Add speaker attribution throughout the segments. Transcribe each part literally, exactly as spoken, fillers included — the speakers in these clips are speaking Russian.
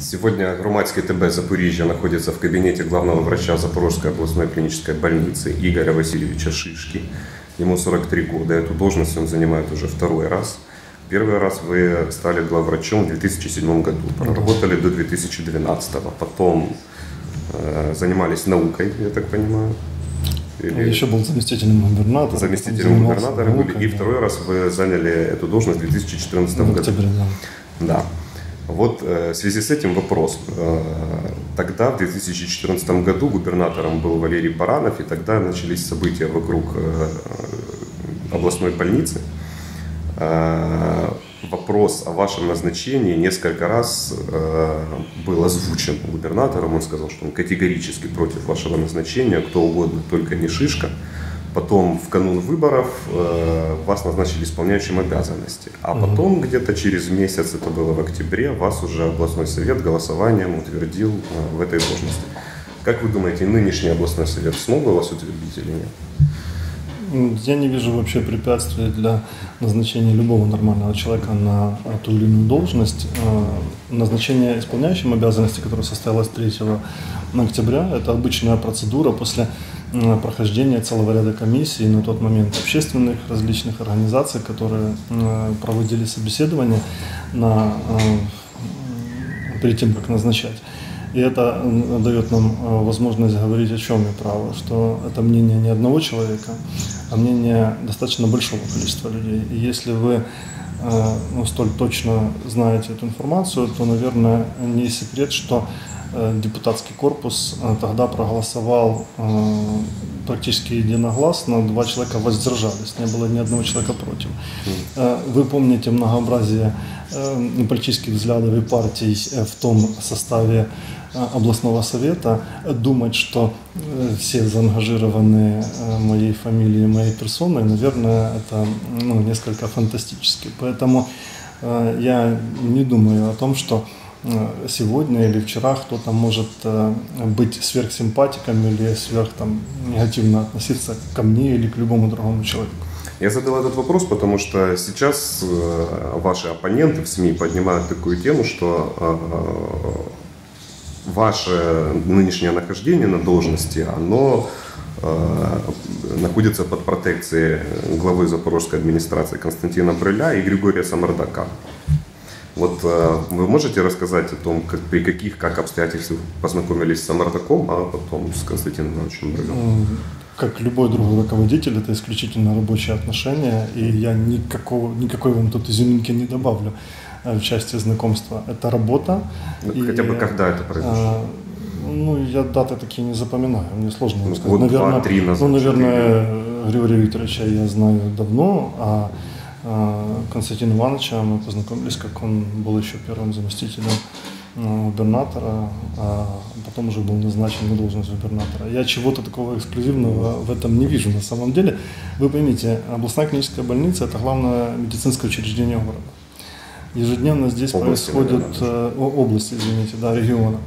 Speaker 1: Сегодня Громадский ТБ Запоріжжя находится в кабинете главного врача Запорожской областной клинической больницы Игоря Васильевича Шишки. Ему сорок три года. Эту должность он занимает уже второй раз. Первый раз вы стали главврачом в две тысячи седьмом году. Проработали до две тысячи двенадцатого. Потом э, занимались наукой, я так понимаю.
Speaker 2: Или... Еще был заместителем губернатора.
Speaker 1: Заместителем губернатора были. И да. Второй раз вы заняли эту должность в две тысячи четырнадцатом году.
Speaker 2: Октябре, да.
Speaker 1: Да. Вот э, в связи с этим вопрос. Э, тогда, в две тысячи четырнадцатом году, губернатором был Валерий Баранов, и тогда начались события вокруг э, областной больницы. Э, вопрос о вашем назначении несколько раз э, был озвучен губернатором. Он сказал, что он категорически против вашего назначения, кто угодно, только не Шишка. Потом в канун выборов э, вас назначили исполняющим обязанности. А потом где-то через месяц, это было в октябре, вас уже областной совет голосованием утвердил э, в этой должности. Как вы думаете, нынешний областной совет смог бы вас утвердить или нет?
Speaker 2: Я не вижу вообще препятствий для назначения любого нормального человека на ту или иную должность. Назначение исполняющим обязанности, которое состоялось третьего октября, это обычная процедура после прохождения целого ряда комиссий, на тот момент общественных различных организаций, которые проводили собеседование на, перед тем, как назначать. И это дает нам возможность говорить о чем я право, что это мнение не одного человека, а мнение достаточно большого количества людей. И если вы ну, столь точно знаете эту информацию, то, наверное, не секрет, что депутатский корпус тогда проголосовал практически единогласно, два человека воздержались, не было ни одного человека против. Вы помните многообразие политических взглядов и партий в том составе областного совета. Думать, что все заангажированы моей фамилией, моей персоной, наверное, это ну, несколько фантастически. Поэтому я не думаю о том, что сегодня или вчера кто-то может быть сверхсимпатиком или сверх там, негативно относиться ко мне или к любому другому человеку.
Speaker 1: Я задал этот вопрос, потому что сейчас ваши оппоненты в СМИ поднимают такую тему, что ваше нынешнее нахождение на должности, оно находится под протекцией главы Запорожской администрации Константина Брыля и Григория Самардака. Вот вы можете рассказать о том, как, при каких как обстоятельствах познакомились с Самардаком, а потом с Константином Ивановичем Брылем?
Speaker 2: Как любой другой руководитель, это исключительно рабочие отношения, и я никакого, никакой вам тут изюминки не добавлю в части знакомства. Это работа.
Speaker 1: Хотя и, бы когда это произошло? А,
Speaker 2: ну, я даты такие не запоминаю, мне сложно
Speaker 1: ну,
Speaker 2: сказать.
Speaker 1: Год,
Speaker 2: наверное,
Speaker 1: два, три назад.
Speaker 2: Ну, наверное, Григория Викторовича я знаю давно, а Константина Ивановича мы познакомились, как он был еще первым заместителем губернатора, а потом уже был назначен на должность губернатора. Я чего-то такого эксклюзивного в этом не вижу на самом деле. Вы поймите, областная клиническая больница – это главное медицинское учреждение города. Ежедневно здесь области, происходят э, области, извините, да, региона.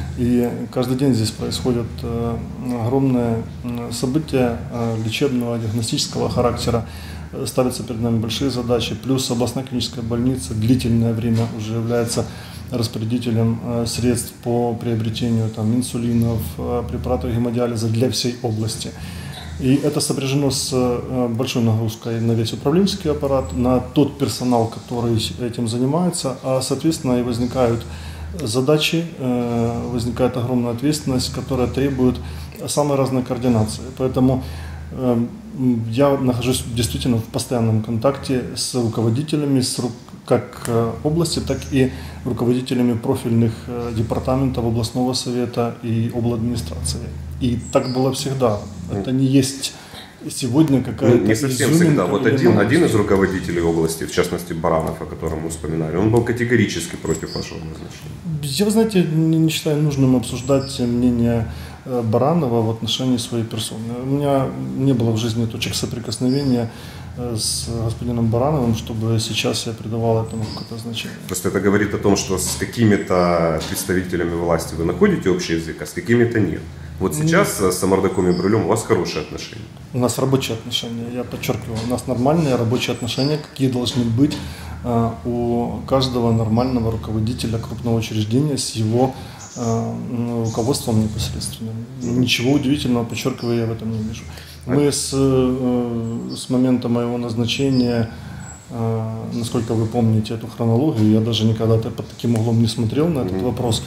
Speaker 2: И каждый день здесь происходят э, огромные события э, лечебного, диагностического характера. Ставятся перед нами большие задачи. Плюс областная клиническая больница длительное время уже является распорядителем э, средств по приобретению там, инсулинов, э, препаратов гемодиализа для всей области. И это сопряжено с э, большой нагрузкой на весь управленческий аппарат, на тот персонал, который этим занимается, а соответственно и возникают задачи, э, возникает огромная ответственность, которая требует самой разной координации. Поэтому э, я нахожусь действительно в постоянном контакте с руководителями с, как области, так и руководителями профильных департаментов областного совета и обладминистрации. И так было всегда. Это не есть сегодня какая-то...
Speaker 1: Ну, не совсем всегда. Вот один, один из руководителей области, в частности Баранов, о котором мы вспоминали, он был категорически против вашего назначения.
Speaker 2: Я, вы знаете, не считаю нужным обсуждать мнение Баранова в отношении своей персоны. У меня не было в жизни точек соприкосновения с господином Барановым, чтобы сейчас я придавал этому какое-то значение.
Speaker 1: Просто это говорит о том, что с какими-то представителями власти вы находите общий язык, а с какими-то нет. Вот сейчас нет. С Самардаком и Брылем у вас хорошие отношения.
Speaker 2: У нас рабочие отношения, я подчеркиваю, у нас нормальные рабочие отношения, какие должны быть у каждого нормального руководителя крупного учреждения с его руководством непосредственным. Ничего удивительного, подчеркиваю, я в этом не вижу. Мы с, с момента моего назначения, насколько вы помните эту хронологию, я даже никогда под таким углом не смотрел на этот вопрос.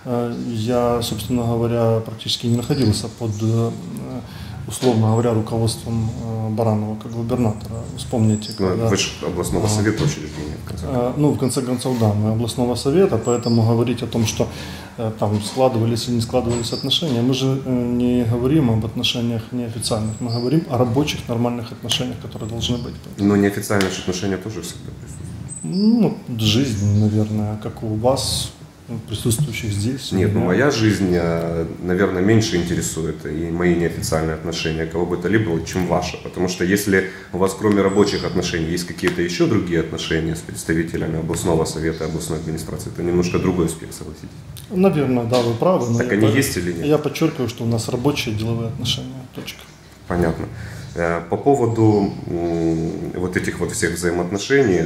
Speaker 2: Я, собственно говоря, практически не находился под, условно говоря, руководством Баранова как губернатора. Вспомните, когда...
Speaker 1: Вы же областного совета учреждения, в конце концов.
Speaker 2: Ну, в конце концов, да, мы областного совета, поэтому говорить о том, что там складывались или не складывались отношения, мы же не говорим об отношениях неофициальных, мы говорим о рабочих нормальных отношениях, которые должны быть.
Speaker 1: Но неофициальные отношения тоже всегда присутствуют.
Speaker 2: Ну, жизнь, наверное, как у вас, присутствующих здесь.
Speaker 1: Нет, ну моя жизнь, наверное, меньше интересует и мои неофициальные отношения кого бы то ни было, чем ваши. Потому что если у вас кроме рабочих отношений есть какие-то еще другие отношения с представителями областного совета, областной администрации, это немножко другой аспект, согласитесь?
Speaker 2: Наверное, да, вы правы. Но
Speaker 1: так они по... есть или нет?
Speaker 2: Я подчеркиваю, что у нас рабочие деловые отношения. Точка.
Speaker 1: Понятно. По поводу вот этих вот всех взаимоотношений,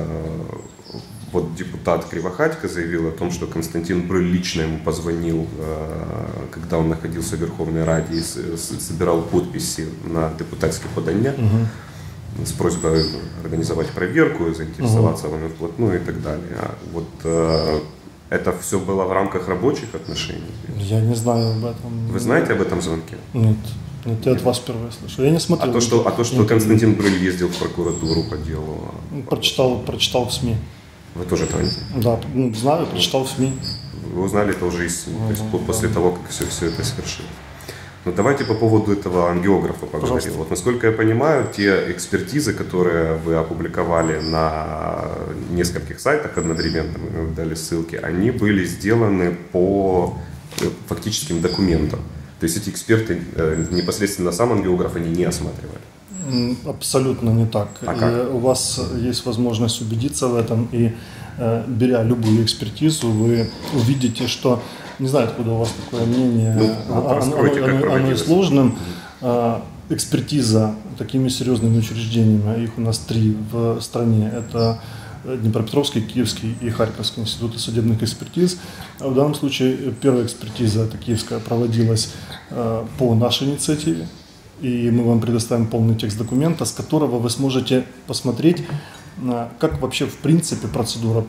Speaker 1: вот депутат Кривохатько заявил о том, что Константин Брыль лично ему позвонил, когда он находился в Верховной Раде и собирал подписи на депутатские подання, угу. с просьбой организовать проверку, заинтересоваться угу. вами вплотную и так далее. Вот это все было в рамках рабочих отношений?
Speaker 2: Я не знаю об этом.
Speaker 1: Вы знаете об этом звонке?
Speaker 2: Нет. Нет, я от вас впервые слышу. Я не смотрел.
Speaker 1: А то, что, а то, что Константин Брыль ездил в прокуратуру по делу?
Speaker 2: Прочитал, прочитал в СМИ.
Speaker 1: Вы тоже этого не знаете?
Speaker 2: Да, ну, знаю, прочитал в СМИ.
Speaker 1: Вы узнали это уже из СМИ,
Speaker 2: ага,
Speaker 1: то есть
Speaker 2: да.
Speaker 1: после того, как все, все это совершилось. Но давайте по поводу этого ангиографа поговорим. Пожалуйста. Вот насколько я понимаю, те экспертизы, которые вы опубликовали на нескольких сайтах одновременно, мы дали ссылки, они были сделаны по фактическим документам. То есть эти эксперты непосредственно сам ангиограф они не осматривали.
Speaker 2: Абсолютно не так.
Speaker 1: А как?
Speaker 2: И у вас есть возможность убедиться в этом, и э, беря любую экспертизу, вы увидите, что, не знаю, откуда у вас такое мнение,
Speaker 1: ну,
Speaker 2: оно, оно, оно и сложным. Э, экспертиза такими серьезными учреждениями, их у нас три в стране, это Днепропетровский, Киевский и Харьковский институты судебных экспертиз. В данном случае первая экспертиза, эта киевская, проводилась э, по нашей инициативе. И мы вам предоставим полный текст документа, с которого вы сможете посмотреть, как вообще в принципе процедура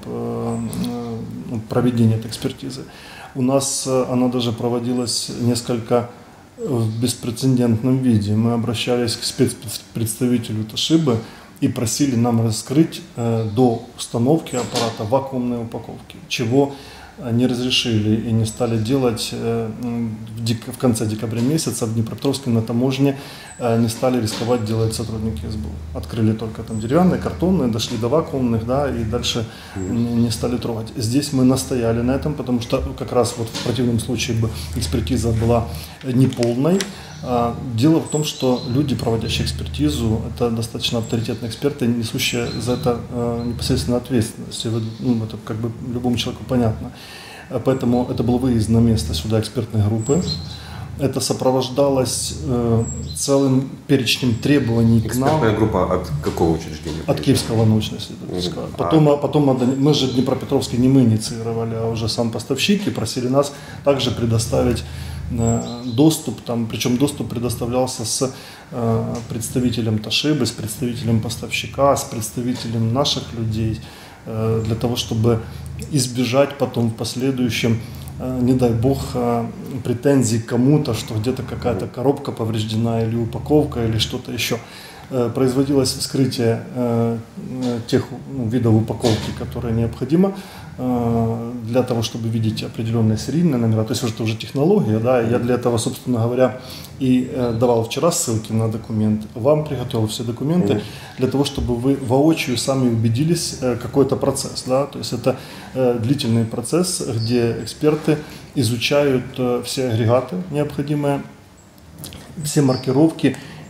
Speaker 2: проведения этой экспертизы. У нас она даже проводилась несколько в беспрецедентном виде. Мы обращались к спецпредставителю Тошибы и просили нам раскрыть до установки аппарата вакуумные упаковки, чего не разрешили и не стали делать в, дек... в конце декабря месяца в Днепропетровске на таможне, не стали рисковать делать сотрудники СБУ. Открыли только там деревянные, картонные, дошли до вакуумных, да, и дальше не стали трогать. Здесь мы настояли на этом, потому что как раз вот в противном случае бы экспертиза была неполной. Дело в том, что люди, проводящие экспертизу, это достаточно авторитетные эксперты, несущие за это э, непосредственно ответственность. Ну, это как бы любому человеку понятно. Поэтому это был выезд на место сюда экспертной группы. Это сопровождалось э, целым перечнем требований к нам.
Speaker 1: Экспертная группа от какого учреждения?
Speaker 2: От Киевского научно-исследовательского. Потом, а... потом мы же Днепропетровский не мы инициировали, а уже сам поставщик, и просили нас также предоставить доступ, там, причем доступ предоставлялся с э, представителем Тошибы, с представителем поставщика, с представителем наших людей, э, для того, чтобы избежать потом в последующем, э, не дай бог, э, претензий к кому-то, что где-то какая-то коробка повреждена или упаковка или что-то еще. Э, производилось вскрытие э, тех ну, видов упаковки, которые необходимо для того, чтобы видеть определенные серийные номера, то есть это уже технология, да, я для этого, собственно говоря, и давал вчера ссылки на документ, вам приготовил все документы для того, чтобы вы воочию сами убедились, какой это процесс, да, то есть это длительный процесс, где эксперты изучают все агрегаты необходимые, все маркировки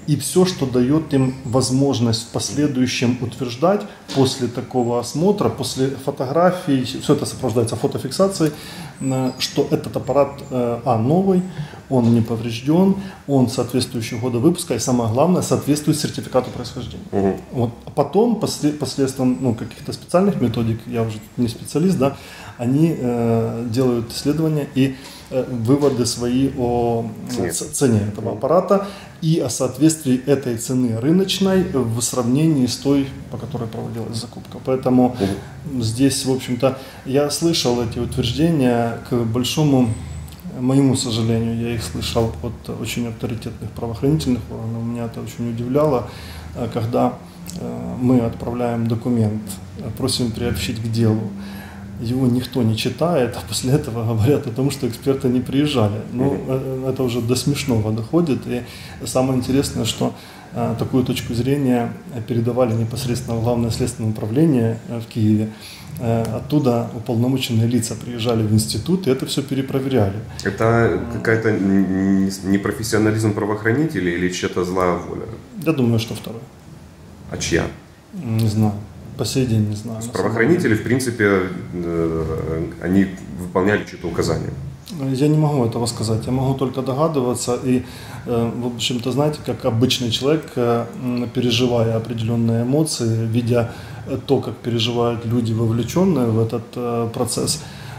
Speaker 2: и все, что дает им возможность в последующем утверждать после такого осмотра, после фотографий, все это сопровождается фотофиксацией, что этот аппарат а, новый, он не поврежден, он соответствующего года выпуска и, самое главное, соответствует сертификату происхождения. Угу. Вот. А потом, после, посредством ну, каких-то специальных методик, я уже не специалист, да, они э, делают исследования и э, выводы свои о э, цене этого аппарата и о соответствии этой цены рыночной в сравнении с той, по которой проводилась закупка. Поэтому угу. здесь, в общем-то, я слышал эти утверждения, к большому моему сожалению, я их слышал от очень авторитетных правоохранительных органов. Меня это очень удивляло, когда мы отправляем документ, просим приобщить к делу. Его никто не читает, а после этого говорят о том, что эксперты не приезжали. Ну, mm-hmm. это уже до смешного доходит. И самое интересное, что а, такую точку зрения передавали непосредственно в Главное следственное управление в Киеве. А, оттуда уполномоченные лица приезжали в институт и это все перепроверяли.
Speaker 1: Это какая-то непрофессионализм правоохранителей или чья-то злая воля?
Speaker 2: Я думаю, что второе.
Speaker 1: А чья?
Speaker 2: Не знаю. По сей день не знаю.
Speaker 1: Правоохранители, в принципе, они выполняли чьи-то указания.
Speaker 2: Я не могу этого сказать, я могу только догадываться. И, в общем-то, знаете, как обычный человек, переживая определенные эмоции, видя то, как переживают люди, вовлеченные в этот процесс,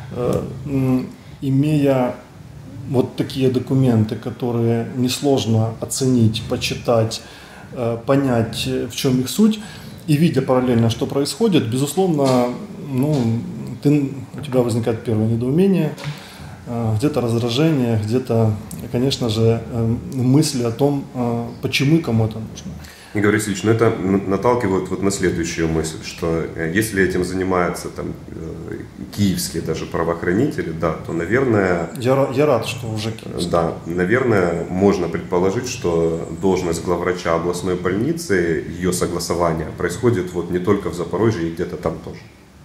Speaker 2: имея вот такие документы, которые несложно оценить, почитать, понять, в чем их суть, и видя параллельно, что происходит, безусловно, ну, ты, у тебя возникает первое недоумение, где-то раздражение, где-то, конечно же, мысли о том, почему и кому это нужно.
Speaker 1: Игорь Васильевич, ну это наталкивает вот на следующую мысль, что если этим занимаются там киевские даже правоохранители, да, то, наверное...
Speaker 2: Я, я рад, что уже киевские.
Speaker 1: Да, наверное, можно предположить, что должность главврача областной больницы, ее согласование происходит вот не только в Запорожье и где-то там тоже.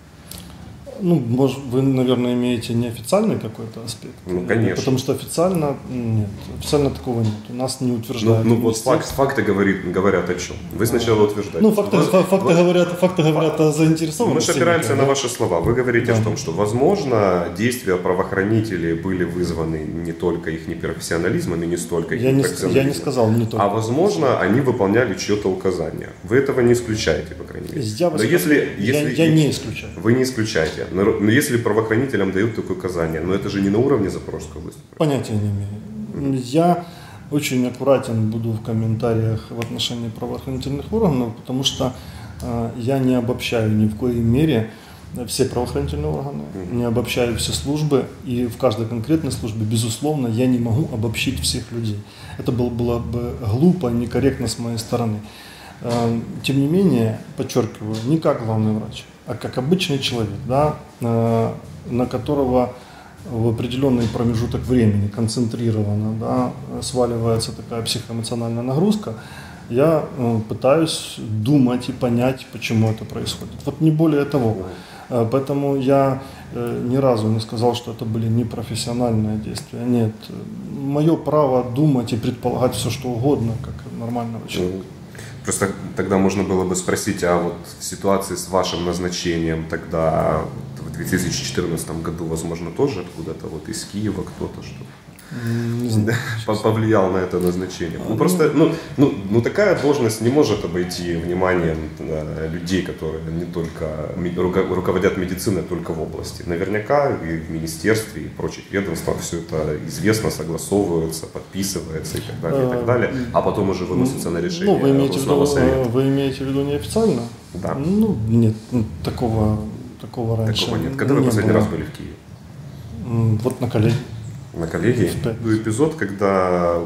Speaker 2: Ну, может, вы, наверное, имеете неофициальный какой-то аспект.
Speaker 1: Ну, конечно.
Speaker 2: Потому что официально нет. Официально такого нет. У нас не утверждают.
Speaker 1: Ну, ну вот факт, факты говорит, говорят о чем. Вы сначала утверждаете.
Speaker 2: Ну, факты, вас, факты, вас, говорят, факты говорят о заинтересованности.
Speaker 1: Мы же опираемся на ваши слова. Вы говорите да. о том, что, возможно, действия правоохранителей были вызваны не только их непрофессионализмом и не столько их
Speaker 2: я не, я не сказал не только.
Speaker 1: А, возможно, они выполняли чье-то указание. Вы этого не исключаете, по крайней мере.
Speaker 2: Я,
Speaker 1: Но если, если
Speaker 2: я, я не исключаю.
Speaker 1: Вы не исключаете. Но если правоохранителям дают такое указание, но это же не на уровне Запорожской области.
Speaker 2: Понятия не имею. Я очень аккуратен буду в комментариях в отношении правоохранительных органов, потому что э, я не обобщаю ни в коей мере все правоохранительные органы, не обобщаю все службы, и в каждой конкретной службе, безусловно, я не могу обобщить всех людей. Это было, было бы глупо и некорректно с моей стороны. Э, тем не менее, подчеркиваю, не как главный врач, а как обычный человек, да, на которого в определенный промежуток времени концентрированно да, сваливается такая психоэмоциональная нагрузка, я пытаюсь думать и понять, почему это происходит. Вот не более того. Поэтому я ни разу не сказал, что это были непрофессиональные действия. Нет, мое право думать и предполагать все, что угодно, как нормального человека.
Speaker 1: Просто тогда можно было бы спросить, а вот в ситуации с вашим назначением тогда в две тысячи четырнадцатом году, возможно, тоже откуда-то вот из Киева кто-то что-то повлиял на это назначение. Ну просто, ну, ну, ну такая должность не может обойти вниманием людей, которые не только руководят медициной, только в области. Наверняка и в министерстве, и в прочих ведомствах все это известно, согласовывается, подписывается и так далее, и так далее. А потом уже выносится на решение.
Speaker 2: Ну, вы имеете, виду, вы имеете в виду неофициально?
Speaker 1: Да.
Speaker 2: Ну, нет, такого, такого раньше
Speaker 1: Такого нет. Когда вы последний раз были в Киеве?
Speaker 2: Вот на коллегии.
Speaker 1: На коллегии? Был эпизод, когда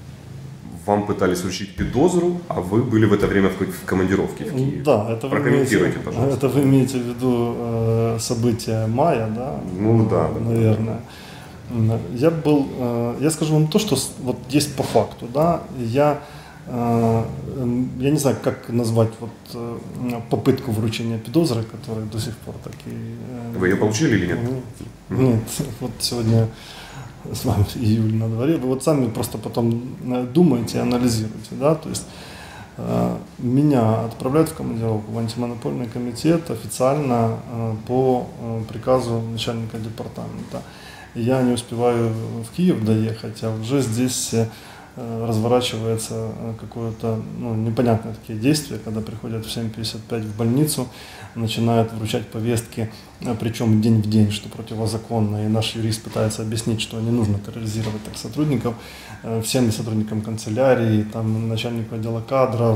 Speaker 1: вам пытались вручить педозру, а вы были в это время в командировке в Киеве.
Speaker 2: Да, это вы
Speaker 1: Прокомментируйте,
Speaker 2: имеете,
Speaker 1: пожалуйста.
Speaker 2: Это вы имеете в виду э, события мая, да?
Speaker 1: Ну да.
Speaker 2: Наверное. Да. Я был, э, я скажу вам то, что вот есть по факту, да, я э, я не знаю, как назвать вот э, попытку вручения педозры, которая до сих пор так и... Э,
Speaker 1: вы ее получили или нет?
Speaker 2: Нет, вот сегодня с вами июль на дворе, вы вот сами просто потом думаете, анализируете, да, то есть э, меня отправляют в командировку в антимонопольный комитет официально э, по э, приказу начальника департамента. Я не успеваю в Киев доехать, а уже здесь э, разворачивается какое-то, ну, непонятные такие действия, когда приходят в семь пятьдесят пять в больницу, начинают вручать повестки, причем день в день, что противозаконно, и наш юрист пытается объяснить, что не нужно терроризировать так сотрудников, всем сотрудникам канцелярии, там, начальнику отдела кадров,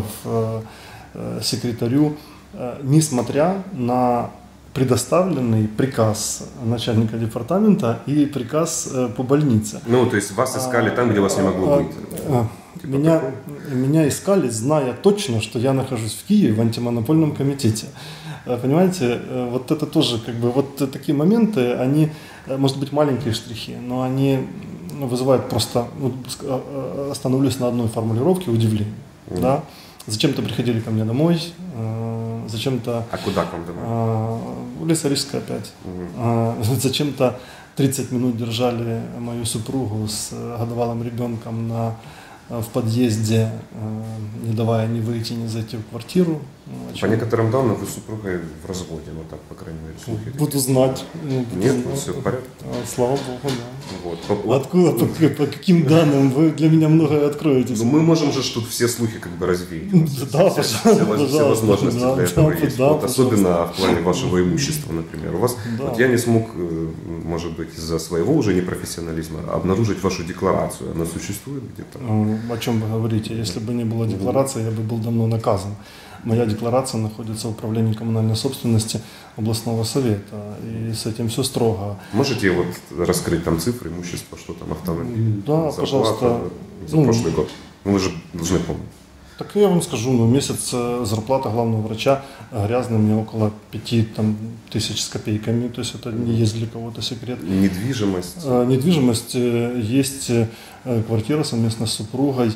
Speaker 2: секретарю, несмотря на предоставленный приказ начальника департамента и приказ э, по больнице.
Speaker 1: Ну, то есть вас искали там, где вас не могло быть?
Speaker 2: А,
Speaker 1: типа
Speaker 2: меня, меня искали, зная точно, что я нахожусь в Киеве в антимонопольном комитете. Понимаете, вот это тоже, как бы, вот такие моменты, они, может быть, маленькие штрихи, но они вызывают просто, ну, остановлюсь на одной формулировке, удивление. Mm. Да? Зачем-то приходили ко мне домой, э, зачем-то...
Speaker 1: А куда к вам домой?
Speaker 2: Э, в Лесорижское опять. Mm. Э, зачем-то тридцать минут держали мою супругу с годовалым ребенком на, в подъезде, э, не давая ни выйти, ни зайти в квартиру.
Speaker 1: По некоторым данным вы с супругой в разводе, вот так, по крайней мере, слухи.
Speaker 2: Буду знать.
Speaker 1: Буду Нет, знать. Все в порядке.
Speaker 2: Слава Богу, да.
Speaker 1: Вот.
Speaker 2: Откуда, по, по каким данным вы для меня многое откроете?
Speaker 1: Ну, мы можем же тут все слухи как бы развеять.
Speaker 2: Да,
Speaker 1: все,
Speaker 2: пожалуйста.
Speaker 1: Все возможности
Speaker 2: да,
Speaker 1: для этого
Speaker 2: да,
Speaker 1: есть.
Speaker 2: Да,
Speaker 1: вот особенно в плане вашего имущества, например. У вас,
Speaker 2: да.
Speaker 1: вот я не смог, может быть, из-за своего уже непрофессионализма обнаружить вашу декларацию. Она существует где-то?
Speaker 2: О чем вы говорите? Если бы не было декларации, я бы был давно наказан. Моя декларация находится в управлении коммунальной собственности областного совета, и с этим все строго.
Speaker 1: Можете вот раскрыть там цифры, имущество, что там, автомобиль,
Speaker 2: да,
Speaker 1: зарплата
Speaker 2: пожалуйста.
Speaker 1: За ну, прошлый год. Ну, вы же должны помнить.
Speaker 2: Так я вам скажу, ну, месяц зарплата главного врача грязная мне около пяти там, тысяч с копейками, то есть это не есть для кого-то секрет.
Speaker 1: Недвижимость?
Speaker 2: А, недвижимость, есть квартира совместно с супругой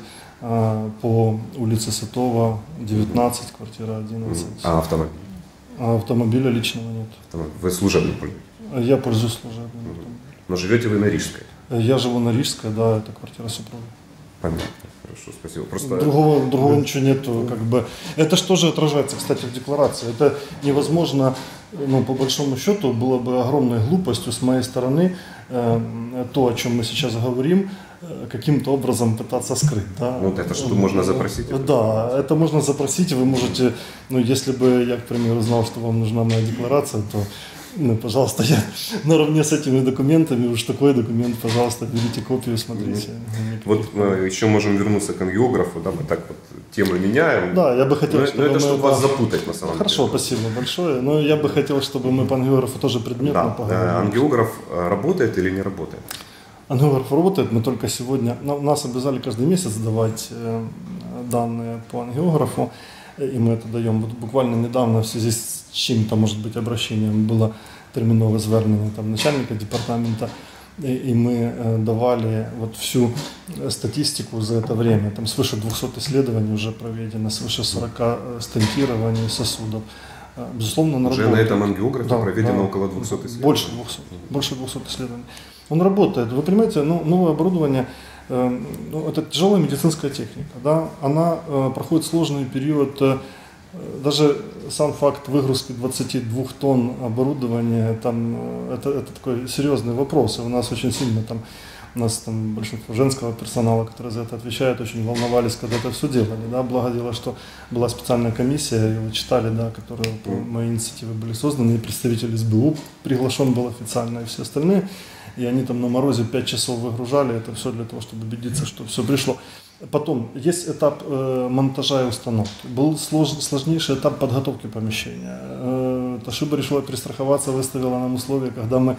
Speaker 2: по улице Сытова, девятнадцать, квартира одиннадцать.
Speaker 1: А автомобиль?
Speaker 2: А автомобиля личного нет.
Speaker 1: Вы служебный пользуетесь?
Speaker 2: Я пользуюсь служебным.
Speaker 1: Угу. Но живете вы на Рижской?
Speaker 2: Я живу на Рижской, да, это квартира супруги.
Speaker 1: Понятно. Хорошо, спасибо. Просто...
Speaker 2: Другого, другого ничего нету, как бы. Это что же отражается, кстати, в декларации? Это невозможно, ну, по большому счету, было бы огромной глупостью с моей стороны э, то, о чем мы сейчас говорим, э, каким-то образом пытаться скрыть. Да?
Speaker 1: Вот это что можно запросить? Это?
Speaker 2: Да, это можно запросить, вы можете, ну, если бы я, к примеру, знал, что вам нужна моя декларация, то, ну, пожалуйста, я наравне с этими документами, уж такой документ, пожалуйста, берите копию, смотрите.
Speaker 1: Mm-hmm. Вот мы еще можем вернуться к ангиографу, да, мы так вот тему меняем.
Speaker 2: Да, я бы хотел,
Speaker 1: но,
Speaker 2: чтобы
Speaker 1: но это
Speaker 2: мы...
Speaker 1: чтобы вас запутать, на самом
Speaker 2: Хорошо,
Speaker 1: деле.
Speaker 2: спасибо большое, но я бы хотел, чтобы мы по ангиографу тоже предметно
Speaker 1: да,
Speaker 2: поговорили.
Speaker 1: Ангиограф работает или не работает?
Speaker 2: Ангиограф работает, мы только сегодня, ну, нас обязали каждый месяц давать э, данные по ангиографу, и мы это даем. Вот буквально недавно в связи с чьим-то, может быть, обращением было термінове звернення там, начальника департамента, и, и мы э, давали вот всю статистику за это время. Там свыше двухсот исследований уже проведено, свыше сорока стентирований сосудов. Э, безусловно, на
Speaker 1: Уже
Speaker 2: работает.
Speaker 1: на этом ангиографе
Speaker 2: да,
Speaker 1: проведено
Speaker 2: да,
Speaker 1: около двухсот исследований?
Speaker 2: Больше двухсот, больше двухсот исследований. Он работает. Вы понимаете, ну, новое оборудование, э, ну, это тяжелая медицинская техника, да? Она э, проходит сложный период. Э, Даже сам факт выгрузки двадцати двух тонн оборудования, там, это, это такой серьезный вопрос. И у нас очень сильно там, у нас там большинство женского персонала, который за это отвечает, очень волновались, когда это все делали. Да? Благо дело, что была специальная комиссия, и вы читали, да, которая по моей инициативе были созданы, и представитель эс бэ у приглашен был официально, и все остальные. И они там на морозе пять часов выгружали это все для того, чтобы убедиться, что все пришло. Потом есть этап э, монтажа и установки. Был слож, сложнейший этап подготовки помещения. Э, Toshiba решила перестраховаться, выставила нам условия, когда мы...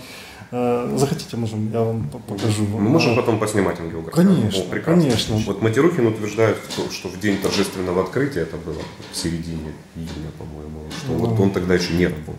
Speaker 2: Э, захотите, можем, я вам покажу.
Speaker 1: Мы можем потом поснимать ангиограф.
Speaker 2: Конечно,
Speaker 1: О,
Speaker 2: конечно.
Speaker 1: Вот Матирухин утверждает, что в день торжественного открытия, это было в середине июня, по-моему, что ну, вот он тогда еще не работал.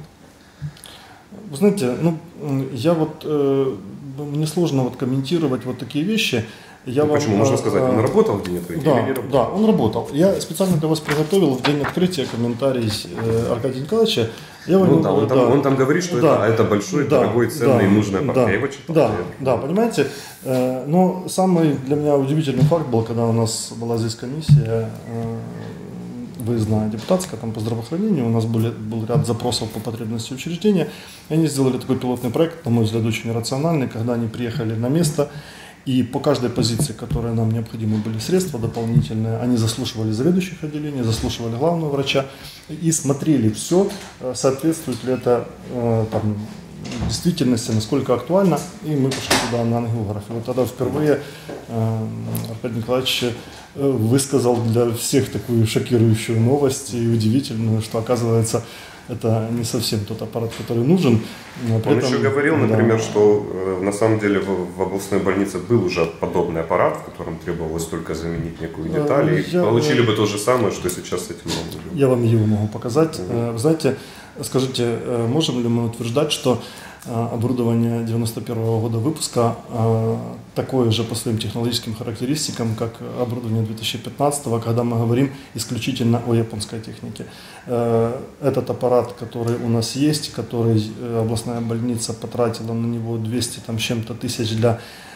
Speaker 2: Вы знаете, ну, я вот, э, мне сложно вот комментировать вот такие вещи. Я
Speaker 1: ну,
Speaker 2: вам,
Speaker 1: почему? Можно сказать, он работал в день открытия
Speaker 2: да,
Speaker 1: или не работал?
Speaker 2: Да, он работал. Я специально для вас приготовил в день открытия комментарий э, Аркадия Николаевича. Я
Speaker 1: ну,
Speaker 2: вам,
Speaker 1: да, он,
Speaker 2: да,
Speaker 1: там, он там говорит, что
Speaker 2: да,
Speaker 1: это, это большой,
Speaker 2: да,
Speaker 1: дорогой, ценный,
Speaker 2: да,
Speaker 1: нужный аппарат.
Speaker 2: Да,
Speaker 1: я его читал.
Speaker 2: да,
Speaker 1: я...
Speaker 2: да, понимаете. Э, но самый для меня удивительный факт был, когда у нас была здесь комиссия э, выездная депутатская, там по здравоохранению, у нас были, был ряд запросов по потребности учреждения, и они сделали такой пилотный проект, на мой взгляд, очень рациональный, когда они приехали на место, и по каждой позиции, которой нам необходимы были средства дополнительные, они заслушивали заведующих отделений, заслушивали главного врача и смотрели все, соответствует ли это там, действительности, насколько актуально, и мы пошли туда на ангиограф. И вот тогда впервые э, Аркадий Николаевич высказал для всех такую шокирующую новость и удивительную, что оказывается это не совсем тот аппарат, который нужен.
Speaker 1: Он этом, еще говорил, например, да, что э, на самом деле в, в областной больнице был уже подобный аппарат, в котором требовалось только заменить некую деталь, и я, получили бы то же самое, что сейчас с этим могут.
Speaker 2: Я вам его могу показать. Mm-hmm. Вы знаете, скажите, можем ли мы утверждать, что оборудование девяносто первого года выпуска такое же по своим технологическим характеристикам, как оборудование две тысячи пятнадцатого, когда мы говорим исключительно о японской технике. Этот аппарат, который у нас есть, который областная больница потратила на него двести там, с чем-то тысяч для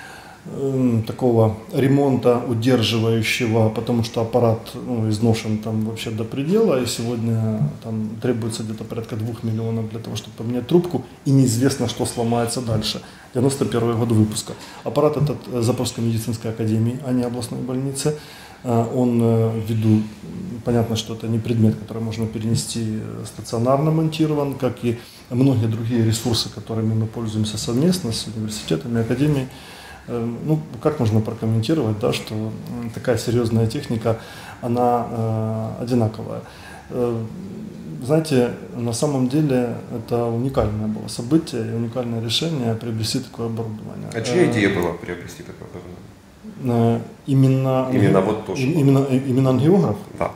Speaker 2: такого ремонта удерживающего, потому что аппарат ну, изношен там вообще до предела, и сегодня там требуется где-то порядка двух миллионов для того, чтобы поменять трубку, и неизвестно, что сломается дальше. девяносто первый год выпуска. Аппарат этот Запорожской медицинской академии, а не областной больницы. Он ввиду, понятно, что это не предмет, который можно перенести стационарно монтирован, как и многие другие ресурсы, которыми мы пользуемся совместно с университетами, академией. Ну, как можно прокомментировать, да, что такая серьезная техника, она э, одинаковая. Э, знаете, на самом деле это уникальное было событие и уникальное решение приобрести такое оборудование.
Speaker 1: А чья идея была приобрести такое оборудование?
Speaker 2: Э, именно,
Speaker 1: именно вот то, что...
Speaker 2: Именно, именно ангиограф?
Speaker 1: Да.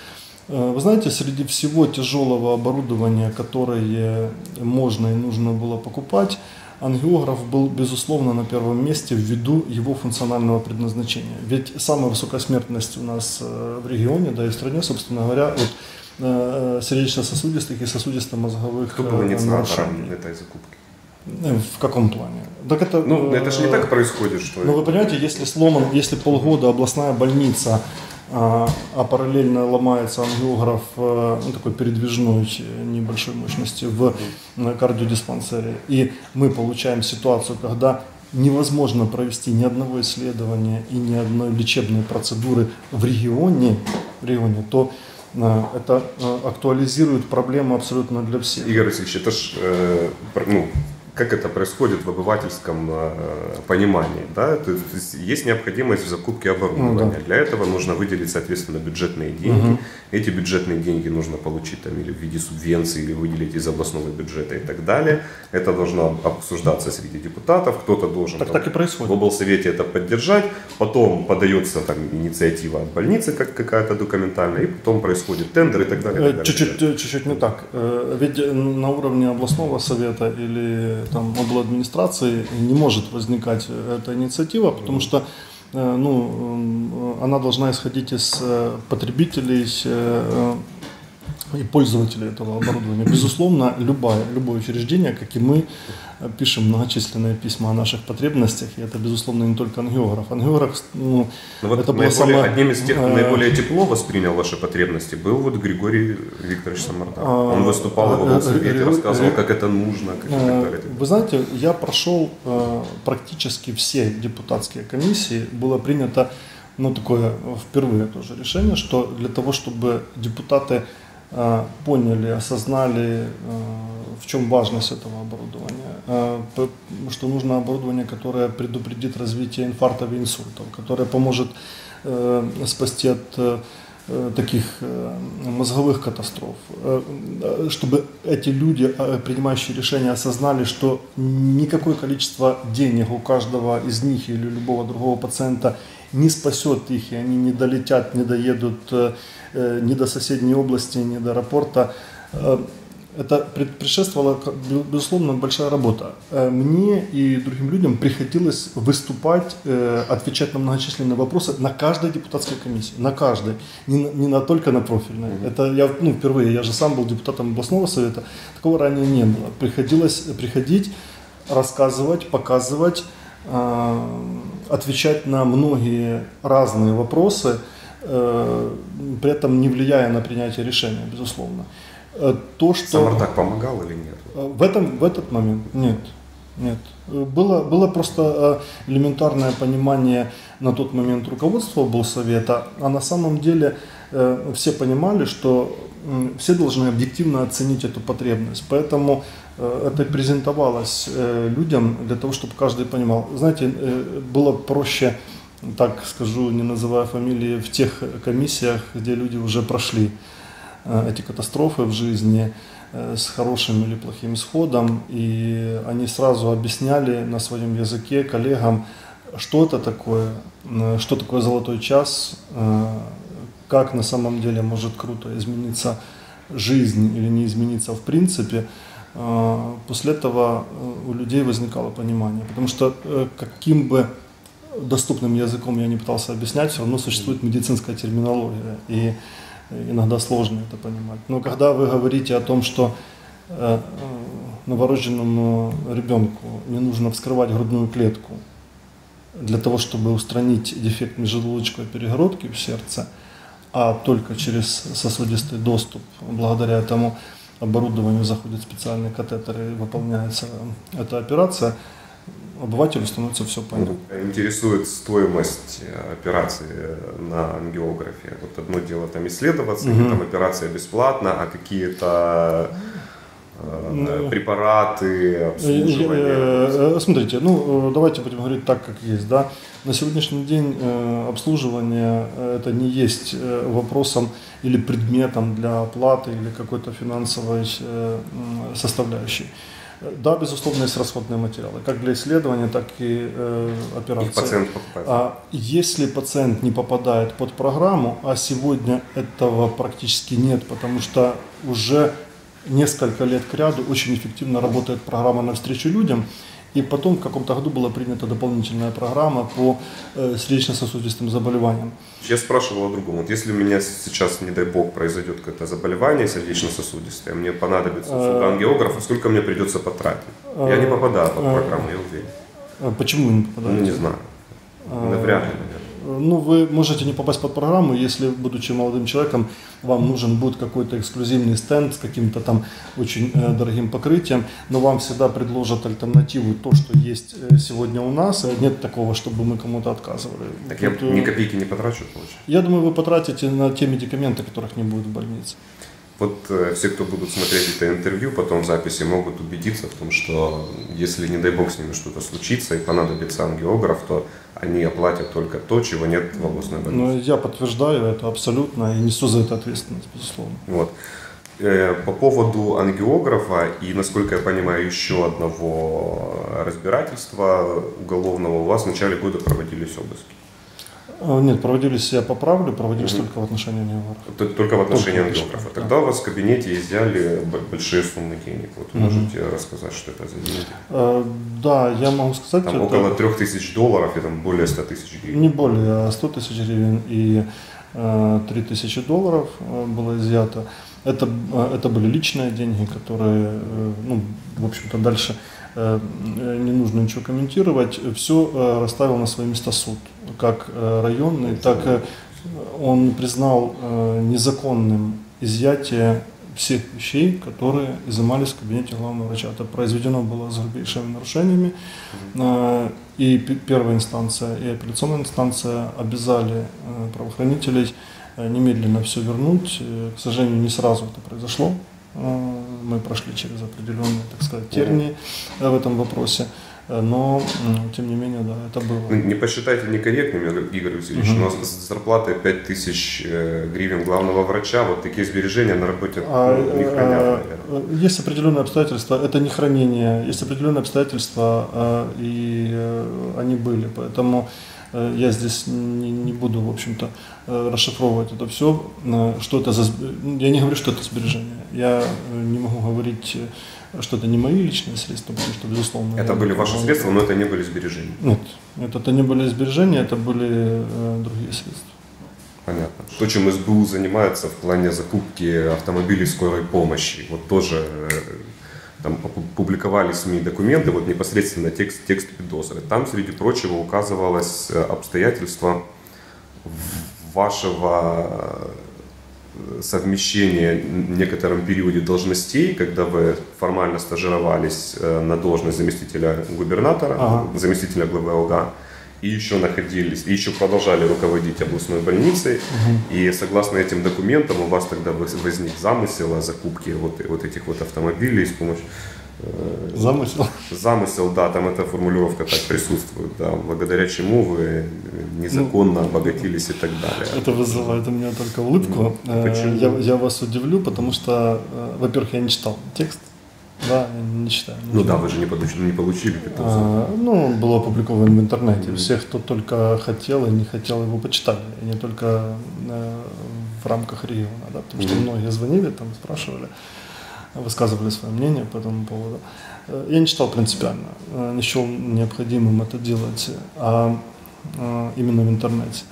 Speaker 2: Вы знаете, среди всего тяжелого оборудования, которое можно и нужно было покупать, ангиограф был, безусловно, на первом месте ввиду его функционального предназначения. Ведь самая высокая смертность у нас в регионе, да и в стране, собственно говоря, от сердечно-сосудистых и сосудисто-мозговых
Speaker 1: Кто был инициатором этой закупки?
Speaker 2: В каком плане? Так это,
Speaker 1: ну, это же не так происходит, что...
Speaker 2: Ну, вы понимаете, если сломан, если полгода областная больница, а, а параллельно ломается ангиограф ну, такой передвижной небольшой мощности в кардиодиспансере, и мы получаем ситуацию, когда невозможно провести ни одного исследования и ни одной лечебной процедуры в регионе, в регионе то а, это а, актуализирует проблему абсолютно для всех.
Speaker 1: Игорь Васильевич, это ж, э, ну, как это происходит в обывательском э, понимании, да? То есть, есть необходимость в закупке оборудования. Ну, да. Для этого нужно выделить, соответственно, бюджетные деньги. Угу. Эти бюджетные деньги нужно получить там, или в виде субвенции, или выделить из областного бюджета и так далее. Это должно обсуждаться среди депутатов. Кто-то должен
Speaker 2: так,
Speaker 1: там,
Speaker 2: так и происходит.
Speaker 1: В облсовете это поддержать. Потом подается там, инициатива от больницы как какая-то документальная, и потом происходит тендер и так далее.
Speaker 2: Чуть-чуть, чуть-чуть не так. Ведь на уровне областного совета или там обладминистрации не может возникать эта инициатива, потому что ну, она должна исходить из потребителей и пользователей этого оборудования. Безусловно, любое, любое учреждение, как и мы, пишем многочисленные письма о наших потребностях, и это, безусловно, не только ангиограф. Ангиограф, ну,
Speaker 1: вот это было самое... Одним из тех, кто наиболее тепло воспринял ваши потребности, был вот Григорий Викторович Самардан. Он выступал в облсовете, рассказывал, как это нужно, как и так далее.
Speaker 2: Вы знаете, я прошел практически все депутатские комиссии, было принято, ну, такое впервые тоже решение, что для того, чтобы депутаты поняли, осознали, в чем важность этого оборудования, что нужно оборудование, которое предупредит развитие инфарктов и инсультов, которое поможет спасти от таких мозговых катастроф, чтобы эти люди, принимающие решения, осознали, что никакое количество денег у каждого из них или любого другого пациента не спасет их, и они не долетят, не доедут ни до соседней области, ни до аэропорта. Это предшествовала, безусловно, большая работа. Мне и другим людям приходилось выступать, отвечать на многочисленные вопросы на каждой депутатской комиссии, на каждой, не, на, не на, только на профильной. Mm-hmm. Это я ну, впервые, я же сам был депутатом областного совета, такого ранее не было. Приходилось приходить, рассказывать, показывать, отвечать на многие разные вопросы, при этом не влияя на принятие решения, безусловно. То, что...
Speaker 1: Самардак помогал или нет?
Speaker 2: В, этом, в этот момент нет. Нет. Было, было просто элементарное понимание на тот момент руководства облсовета, а на самом деле все понимали, что все должны объективно оценить эту потребность. Поэтому это презентовалось людям для того, чтобы каждый понимал. Знаете, было проще, так скажу, не называя фамилии, в тех комиссиях, где люди уже прошли эти катастрофы в жизни с хорошим или плохим исходом, и они сразу объясняли на своем языке коллегам, что это такое, что такое золотой час, как на самом деле может круто измениться жизнь или не измениться в принципе. После этого у людей возникало понимание, потому что каким бы доступным языком я не пытался объяснять, все равно существует медицинская терминология, и иногда сложно это понимать. Но когда вы говорите о том, что э, новорожденному ребенку не нужно вскрывать грудную клетку для того, чтобы устранить дефект межжелудочковой перегородки в сердце, а только через сосудистый доступ, благодаря этому оборудованию заходят специальные катетеры и выполняется эта операция, обывателю становится все понятно.
Speaker 1: Интересует стоимость операции на ангиографе. Вот одно дело там исследоваться, угу. там операция бесплатна, а какие-то э, препараты, обслуживание.
Speaker 2: Смотрите, ну давайте будем говорить так, как есть, да. На сегодняшний день обслуживание это не есть вопросом или предметом для оплаты или какой-то финансовой составляющей. Да, безусловно, есть расходные материалы, как для исследования, так и э, операции.
Speaker 1: Их пациент покупает.
Speaker 2: А если пациент не попадает под программу, а сегодня этого практически нет, потому что уже несколько лет кряду очень эффективно работает программа «Навстречу людям», и потом в каком-то году была принята дополнительная программа по э, сердечно-сосудистым заболеваниям.
Speaker 1: Я спрашивал о другом. Вот если у меня сейчас, не дай бог, произойдет какое-то заболевание сердечно-сосудистое, мне понадобится услуга ангиографа, сколько мне придется потратить? Я не попадаю под программу, я уверен.
Speaker 2: Почему вы не попадаете?
Speaker 1: Ну, не знаю. Навряд ли, наверное.
Speaker 2: Ну, вы можете не попасть под программу, если, будучи молодым человеком, вам нужен будет какой-то эксклюзивный стенд с каким-то там очень э, дорогим покрытием, но вам всегда предложат альтернативу, то, что есть сегодня у нас. Нет такого, чтобы мы кому-то отказывали.
Speaker 1: Так
Speaker 2: Тут,
Speaker 1: я ни копейки не потрачу, получается?
Speaker 2: Я думаю, вы потратите на те медикаменты, которых не будет в больнице.
Speaker 1: Вот э, все, кто будут смотреть это интервью, потом в записи могут убедиться в том, что если, не дай бог, с ними что-то случится и понадобится ангиограф, то они оплатят только то, чего нет в областной больнице.
Speaker 2: Ну, я подтверждаю это абсолютно и несу за это ответственность, безусловно.
Speaker 1: Вот. Э, по поводу ангиографа и, насколько я понимаю, еще одного разбирательства уголовного, у вас в начале года проводились обыски.
Speaker 2: Нет, проводились, я поправлю, проводились угу. только в отношении ангиографа.
Speaker 1: Только в отношении только ангиографа. Да. Тогда у вас в кабинете изъяли большие суммы денег. Вот вы угу. можете рассказать, что это за деньги?
Speaker 2: Э, да, я могу сказать.
Speaker 1: Там
Speaker 2: это...
Speaker 1: около трех тысяч долларов и там более ста тысяч гривен.
Speaker 2: Не более, а сто тысяч гривен и э, три тысячи долларов было изъято. Это, это были личные деньги, которые, э, ну, в общем-то, дальше э, не нужно ничего комментировать. Все э, расставил на свои места суд, как э, районный, так э, он признал э, незаконным изъятие всех вещей, которые изымались в кабинете главного врача. Это произведено было с грубейшими нарушениями. И первая инстанция, и апелляционная инстанция обязали правоохранителей немедленно все вернуть. К сожалению, не сразу это произошло. Мы прошли через определенные, так сказать, тернии в этом вопросе. Но, тем не менее, да, это было.
Speaker 1: Не посчитайте некорректным, Игорь Васильевич, угу. но с зарплатой пять тысяч гривен главного врача, вот такие сбережения на работе а, ну, не хранят, наверное.
Speaker 2: Есть определенные обстоятельства, это не хранение, есть определенные обстоятельства, и они были, поэтому я здесь не, не буду, в общем-то, расшифровывать это все, что это за... Я не говорю, что это сбережение. Я не могу говорить, что это не мои личные средства, потому что, безусловно...
Speaker 1: Это были ваши средства, но это не были сбережения?
Speaker 2: Нет, это не были сбережения, это были э, другие средства.
Speaker 1: Понятно. То, чем эс бэ у занимается в плане закупки автомобилей скорой помощи, вот тоже там публиковали СМИ документы, вот непосредственно текст, текст педозры. Там, среди прочего, указывалось обстоятельство вашего совмещения в некотором периоде должностей, когда вы формально стажировались на должность заместителя губернатора, ага. заместителя главы ОЛГА, и еще находились, и еще продолжали руководить областной больницей. Угу. И согласно этим документам у вас тогда возник замысел о закупке вот, вот этих вот автомобилей с помощью...
Speaker 2: Замысел?
Speaker 1: Замысел, да, там эта формулировка так присутствует, да, благодаря чему вы незаконно ну, обогатились и так далее.
Speaker 2: Это вызывает у меня только улыбку.
Speaker 1: Почему?
Speaker 2: Я, я вас удивлю, потому что, во-первых, я не читал текст. Да, я не читаю. Не
Speaker 1: ну
Speaker 2: читаю.
Speaker 1: да, вы же не получили, не получили
Speaker 2: а, Ну, он был опубликован в интернете. Mm-hmm. Все, кто только хотел и не хотел, его почитали. И не только э, в рамках региона, да, потому mm-hmm. что многие звонили, там спрашивали, высказывали свое мнение по этому поводу. Я не читал принципиально, не счел необходимым это делать, а, а именно в интернете.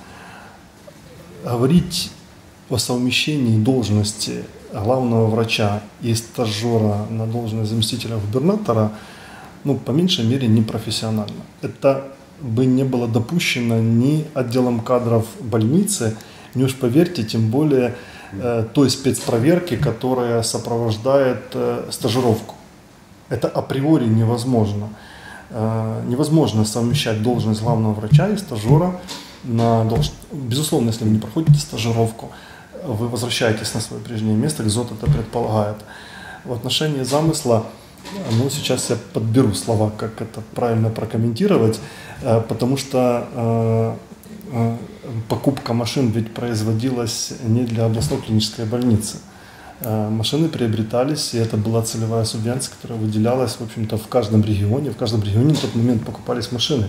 Speaker 2: Говорить о совмещении должности главного врача и стажера на должность заместителя губернатора, ну, по меньшей мере, непрофессионально. Это бы не было допущено ни отделом кадров больницы, ни уж поверьте, тем более э, той спецпроверки, которая сопровождает э, стажировку. Это априори невозможно. Э, невозможно совмещать должность главного врача и стажера на должность. Безусловно, если вы не проходите стажировку, вы возвращаетесь на свое прежнее место, ГЗОТ это предполагает. В отношении замысла, ну, сейчас я подберу слова, как это правильно прокомментировать, потому что э, покупка машин ведь производилась не для областной клинической больницы. Машины приобретались, и это была целевая субвенция, которая выделялась, в общем-то, в каждом регионе. В каждом регионе в тот момент покупались машины.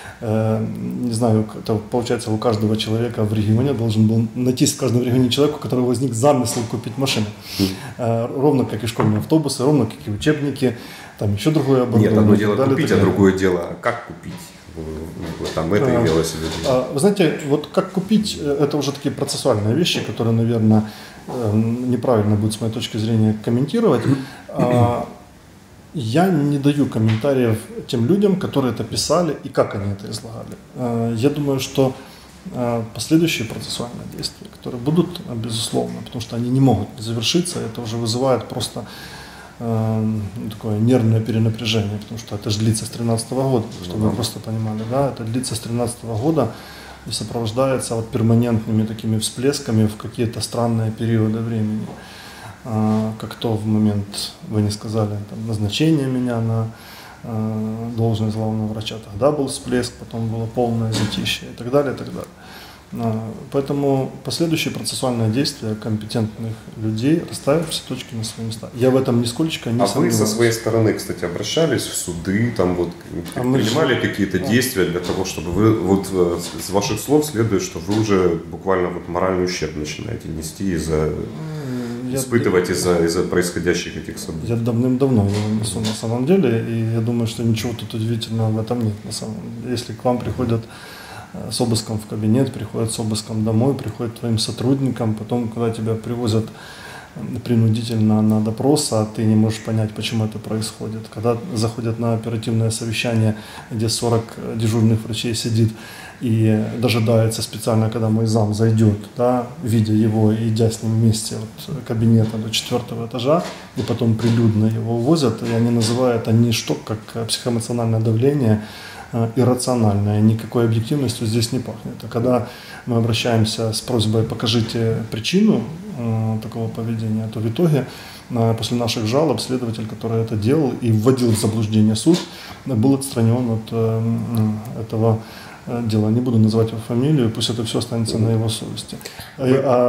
Speaker 2: Не знаю, это получается, у каждого человека в регионе должен был найтись в каждом регионе человек, у которого возник замысел купить машину. Mm. Ровно как и школьные автобусы, ровно как и учебники, там еще другое оборудование.
Speaker 1: Нет, одно дело далее, купить, а другое дело как купить. Там это а, имелось в виду.
Speaker 2: Вы знаете, вот как купить, это уже такие процессуальные вещи, которые, наверное, неправильно будет с моей точки зрения комментировать. Я не даю комментариев тем людям, которые это писали и как они это излагали. Я думаю, что последующие процессуальные действия, которые будут, безусловно, потому что они не могут завершиться, это уже вызывает просто такое нервное перенапряжение, потому что это же длится с тринадцатого года, чтобы вы просто понимали, да, это длится с тринадцатого года и сопровождается вот перманентными такими всплесками в какие-то странные периоды времени. Как то в момент, вы не сказали, там, назначения меня на э, должность главного врача, тогда был всплеск, потом было полное затишье и так далее, и так далее. Э, поэтому последующие процессуальные действия компетентных людей расставят все точки на свои места. Я в этом нисколько не
Speaker 1: а
Speaker 2: сомневаюсь.
Speaker 1: А вы со своей стороны, кстати, обращались в суды, там вот а принимали же... какие-то а. действия для того, чтобы вы, вот с ваших слов следует, что вы уже буквально вот моральный ущерб начинаете нести из-за... Я, испытывать из-за, из-за происходящих этих событий.
Speaker 2: Я давным-давно его несу на самом деле, и я думаю, что ничего тут удивительного в этом нет. На самом деле. Если к вам приходят с обыском в кабинет, приходят с обыском домой, приходят к твоим сотрудникам, потом, когда тебя привозят принудительно на допрос, а ты не можешь понять, почему это происходит. Когда заходят на оперативное совещание, где сорок дежурных врачей сидит и дожидается специально, когда мой зам зайдет, да, видя его, идя с ним вместе от кабинета до четвертого этажа, и потом прилюдно его увозят, и они называют они что, как психоэмоциональное давление, иррациональное, никакой объективностью здесь не пахнет. А когда мы обращаемся с просьбой «покажите причину э, такого поведения», то в итоге э, после наших жалоб следователь, который это делал и вводил в заблуждение суд, был отстранен от э, этого дела. Не буду называть его фамилию, пусть это все останется на его совести. А,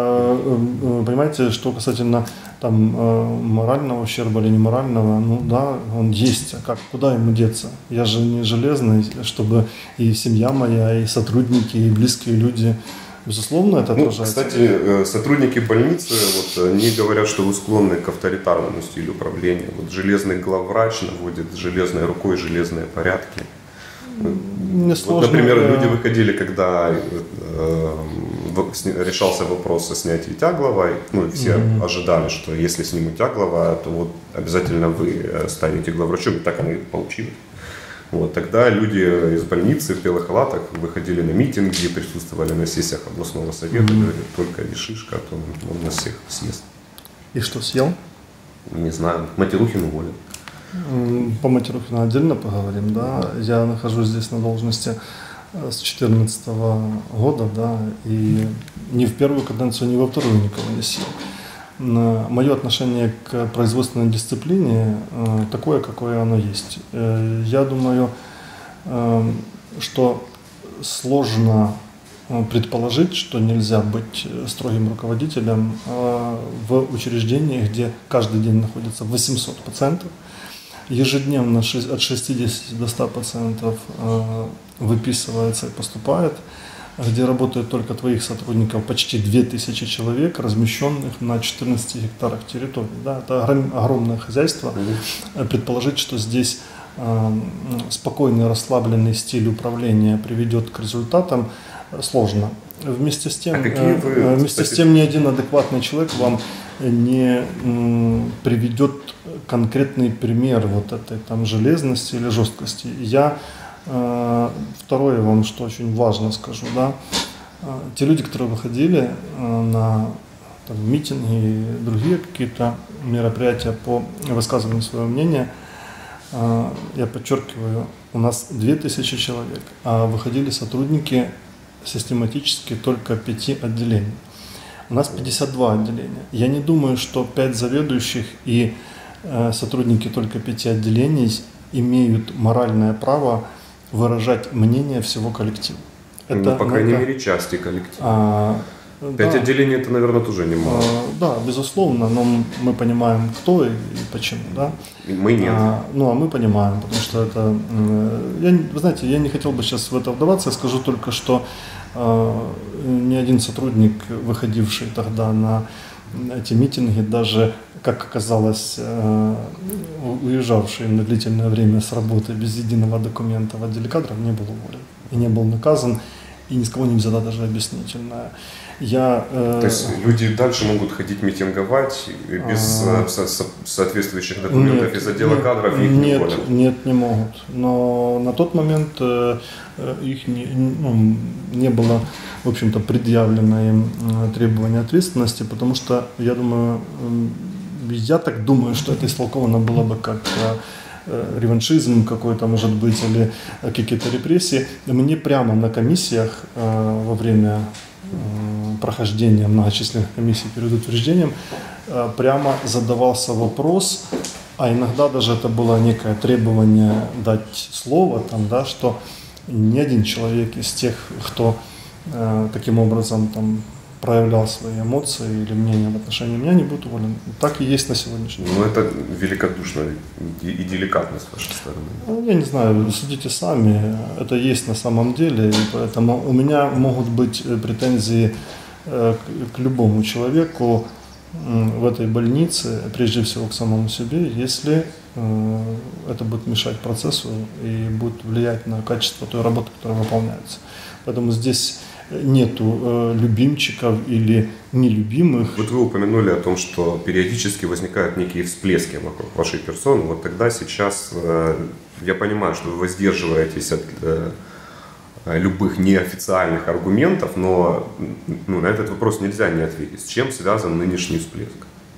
Speaker 2: а, понимаете, что касательно там морального ущерба или неморального, ну да, он есть. А как, куда ему деться? Я же не железный, чтобы и семья моя, и сотрудники, и близкие люди Безусловно, это
Speaker 1: ну,
Speaker 2: тоже...
Speaker 1: Кстати, сотрудники больницы, вот, они говорят, что вы склонны к авторитарному стилю управления. Вот железный главврач наводит железной рукой железные порядки.
Speaker 2: Мне
Speaker 1: вот,
Speaker 2: сложно,
Speaker 1: например,
Speaker 2: э...
Speaker 1: люди выходили, когда э, решался вопрос о снятии тягловой, ну, и все mm-hmm. ожидали, что если снимут тягловое, то вот обязательно вы станете главврачом, и так оно и получилось. Вот, тогда люди из больницы в белых халатах выходили на митинги, присутствовали на сессиях областного совета, mm-hmm. говорили, только и шишка, а то он нас всех съест.
Speaker 2: И что, съел?
Speaker 1: Не знаю, Матерухин уволен.
Speaker 2: По Матерухину отдельно поговорим, да. Я нахожусь здесь на должности с две тысячи четырнадцатого года, да, и ни в первую каденцию, ни во вторую никого не съел. Мое отношение к производственной дисциплине такое, какое оно есть. Я думаю, что сложно предположить, что нельзя быть строгим руководителем в учреждении, где каждый день находится восемьсот пациентов, ежедневно от шестидесяти до ста пациентов выписывается и поступает, где работают только твоих сотрудников почти две тысячи человек, размещенных на четырнадцати гектарах территории. Да, это огромное хозяйство. Mm-hmm. Предположить, что здесь э, спокойный, расслабленный стиль управления приведет к результатам, сложно. Вместе с тем,
Speaker 1: а какие вы,
Speaker 2: э, вместе с тем ни один адекватный человек вам не м, приведет конкретный пример вот этой там железности или жесткости. Я Второе вам, что очень важно скажу, да, те люди, которые выходили на там, митинги и другие какие-то мероприятия по высказыванию своего мнения, я подчеркиваю, у нас две тысячи человек, а выходили сотрудники систематически только пяти отделений. У нас пятьдесят два отделения. Я не думаю, что пять заведующих и сотрудники только пяти отделений имеют моральное право выражать мнение всего коллектива.
Speaker 1: Это, ну, по крайней это, мере, части коллектива. А, Пять да, отделений это, наверное, тоже немало.
Speaker 2: А, да, безусловно, но мы понимаем, кто и, и почему. Да?
Speaker 1: Мы нет.
Speaker 2: А, ну, а мы понимаем, потому что это... Я, вы знаете, я не хотел бы сейчас в это вдаваться, я скажу только, что а, ни один сотрудник, выходивший тогда на эти митинги, даже, как оказалось, уезжавший на длительное время с работы без единого документа в отделе кадров, не был уволен и не был наказан, и ни с кого не взяла даже объяснительная. Я,
Speaker 1: э... То есть люди дальше могут ходить митинговать без а... со- со- соответствующих документов нет, из отдела нет, кадров, их
Speaker 2: нет,
Speaker 1: не уволят?
Speaker 2: Нет, не могут. Но на тот момент э, их не, ну, не было, в общем-то, предъявлено им требование ответственности, потому что, я думаю, я так думаю, что это истолковано было бы как реваншизм какой-то, может быть, или какие-то репрессии. Мне прямо на комиссиях во время прохождения многочисленных комиссий перед утверждением прямо задавался вопрос, а иногда даже это было некое требование дать слово, там, да, что ни один человек из тех, кто э, таким образом там, проявлял свои эмоции или мнения в отношении меня, не будет уволен. Так и есть на сегодняшний день.
Speaker 1: Ну, это великодушно и деликатно с вашей стороны.
Speaker 2: Я не знаю, судите сами. Это есть на самом деле, и поэтому у меня могут быть претензии э, к, к любому человеку э, в этой больнице, прежде всего к самому себе, если э, это будет мешать процессу и будет влиять на качество той работы, которая выполняется. Поэтому здесь нету э, любимчиков или нелюбимых.
Speaker 1: Вот вы упомянули о том, что периодически возникают некие всплески вокруг вашей персоны. Вот тогда сейчас э, я понимаю, что вы воздерживаетесь от э, любых неофициальных аргументов, но ну, на этот вопрос нельзя не ответить. С чем связан нынешний всплеск?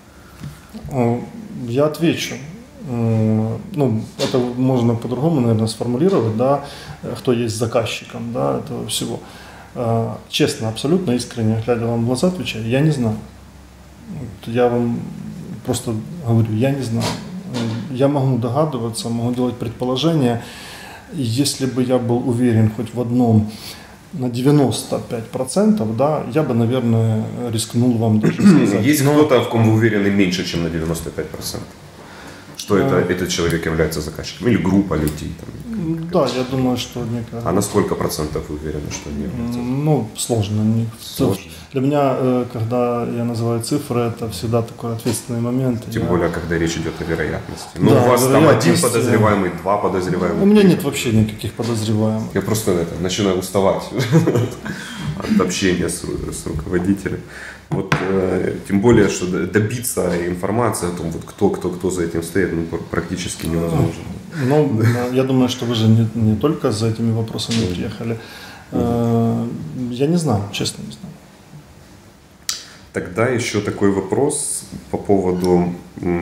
Speaker 2: Я отвечу. Ну, это можно по-другому, наверное, сформулировать, да, кто есть заказчиком, да, этого всего. Честно, абсолютно искренне, глядя вам в глаза, отвечаю, я не знаю. Я вам просто говорю, я не знаю. Я могу догадываться, могу делать предположения. Если бы я был уверен хоть в одном на девяносто пять процентов, да, я бы, наверное, рискнул вам даже сказать.
Speaker 1: Есть Но... кто-то, в ком вы уверены меньше, чем на девяносто пять процентов? Что
Speaker 2: да.
Speaker 1: это, этот человек является заказчиком? Или группа людей? Там,
Speaker 2: да, я думаю, что некая...
Speaker 1: А на сколько процентов вы уверены, что они являются?
Speaker 2: Ну, сложно.
Speaker 1: Сложно.
Speaker 2: Для меня, когда я называю цифры, это всегда такой ответственный момент.
Speaker 1: Тем
Speaker 2: я...
Speaker 1: более, когда речь идет о вероятности. Ну,
Speaker 2: да,
Speaker 1: у вас там один
Speaker 2: есть...
Speaker 1: подозреваемый, два подозреваемых.
Speaker 2: У меня нет вообще никаких подозреваемых.
Speaker 1: Я просто это, начинаю уставать от общения с, с руководителем. Вот, э, тем более, что добиться информации о том, вот кто, кто, кто за этим стоит, ну, практически невозможно.
Speaker 2: Ну, я думаю, что вы же не, не только за этими вопросами приехали. Э, я не знаю, честно не знаю.
Speaker 1: Тогда еще такой вопрос по поводу,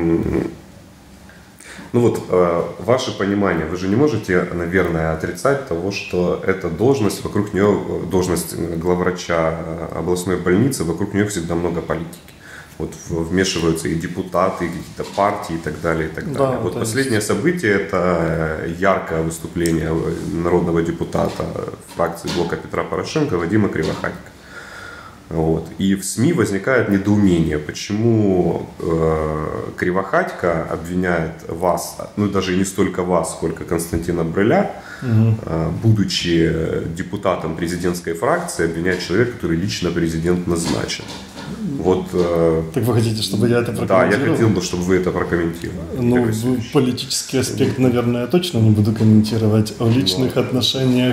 Speaker 1: ну вот, ваше понимание, вы же не можете, наверное, отрицать того, что эта должность, вокруг нее, должность главврача областной больницы, вокруг нее всегда много политики. Вот вмешиваются и депутаты, и какие-то партии и так далее, и так далее. Да, вот последнее есть. событие – это яркое выступление народного депутата фракции блока Петра Порошенко Вадима Кривохатько. Вот. И в СМИ возникает недоумение, почему э, Кривохатько обвиняет вас, ну даже не столько вас, сколько Константина Брыля, угу. э, будучи депутатом президентской фракции, обвиняет человека, который лично президент назначен. Вот, э,
Speaker 2: так вы хотите, чтобы я это прокомментировал?
Speaker 1: Да, я хотел бы, чтобы вы это прокомментировали.
Speaker 2: Ну, политический аспект, наверное, я точно не буду комментировать. О личных Но... отношениях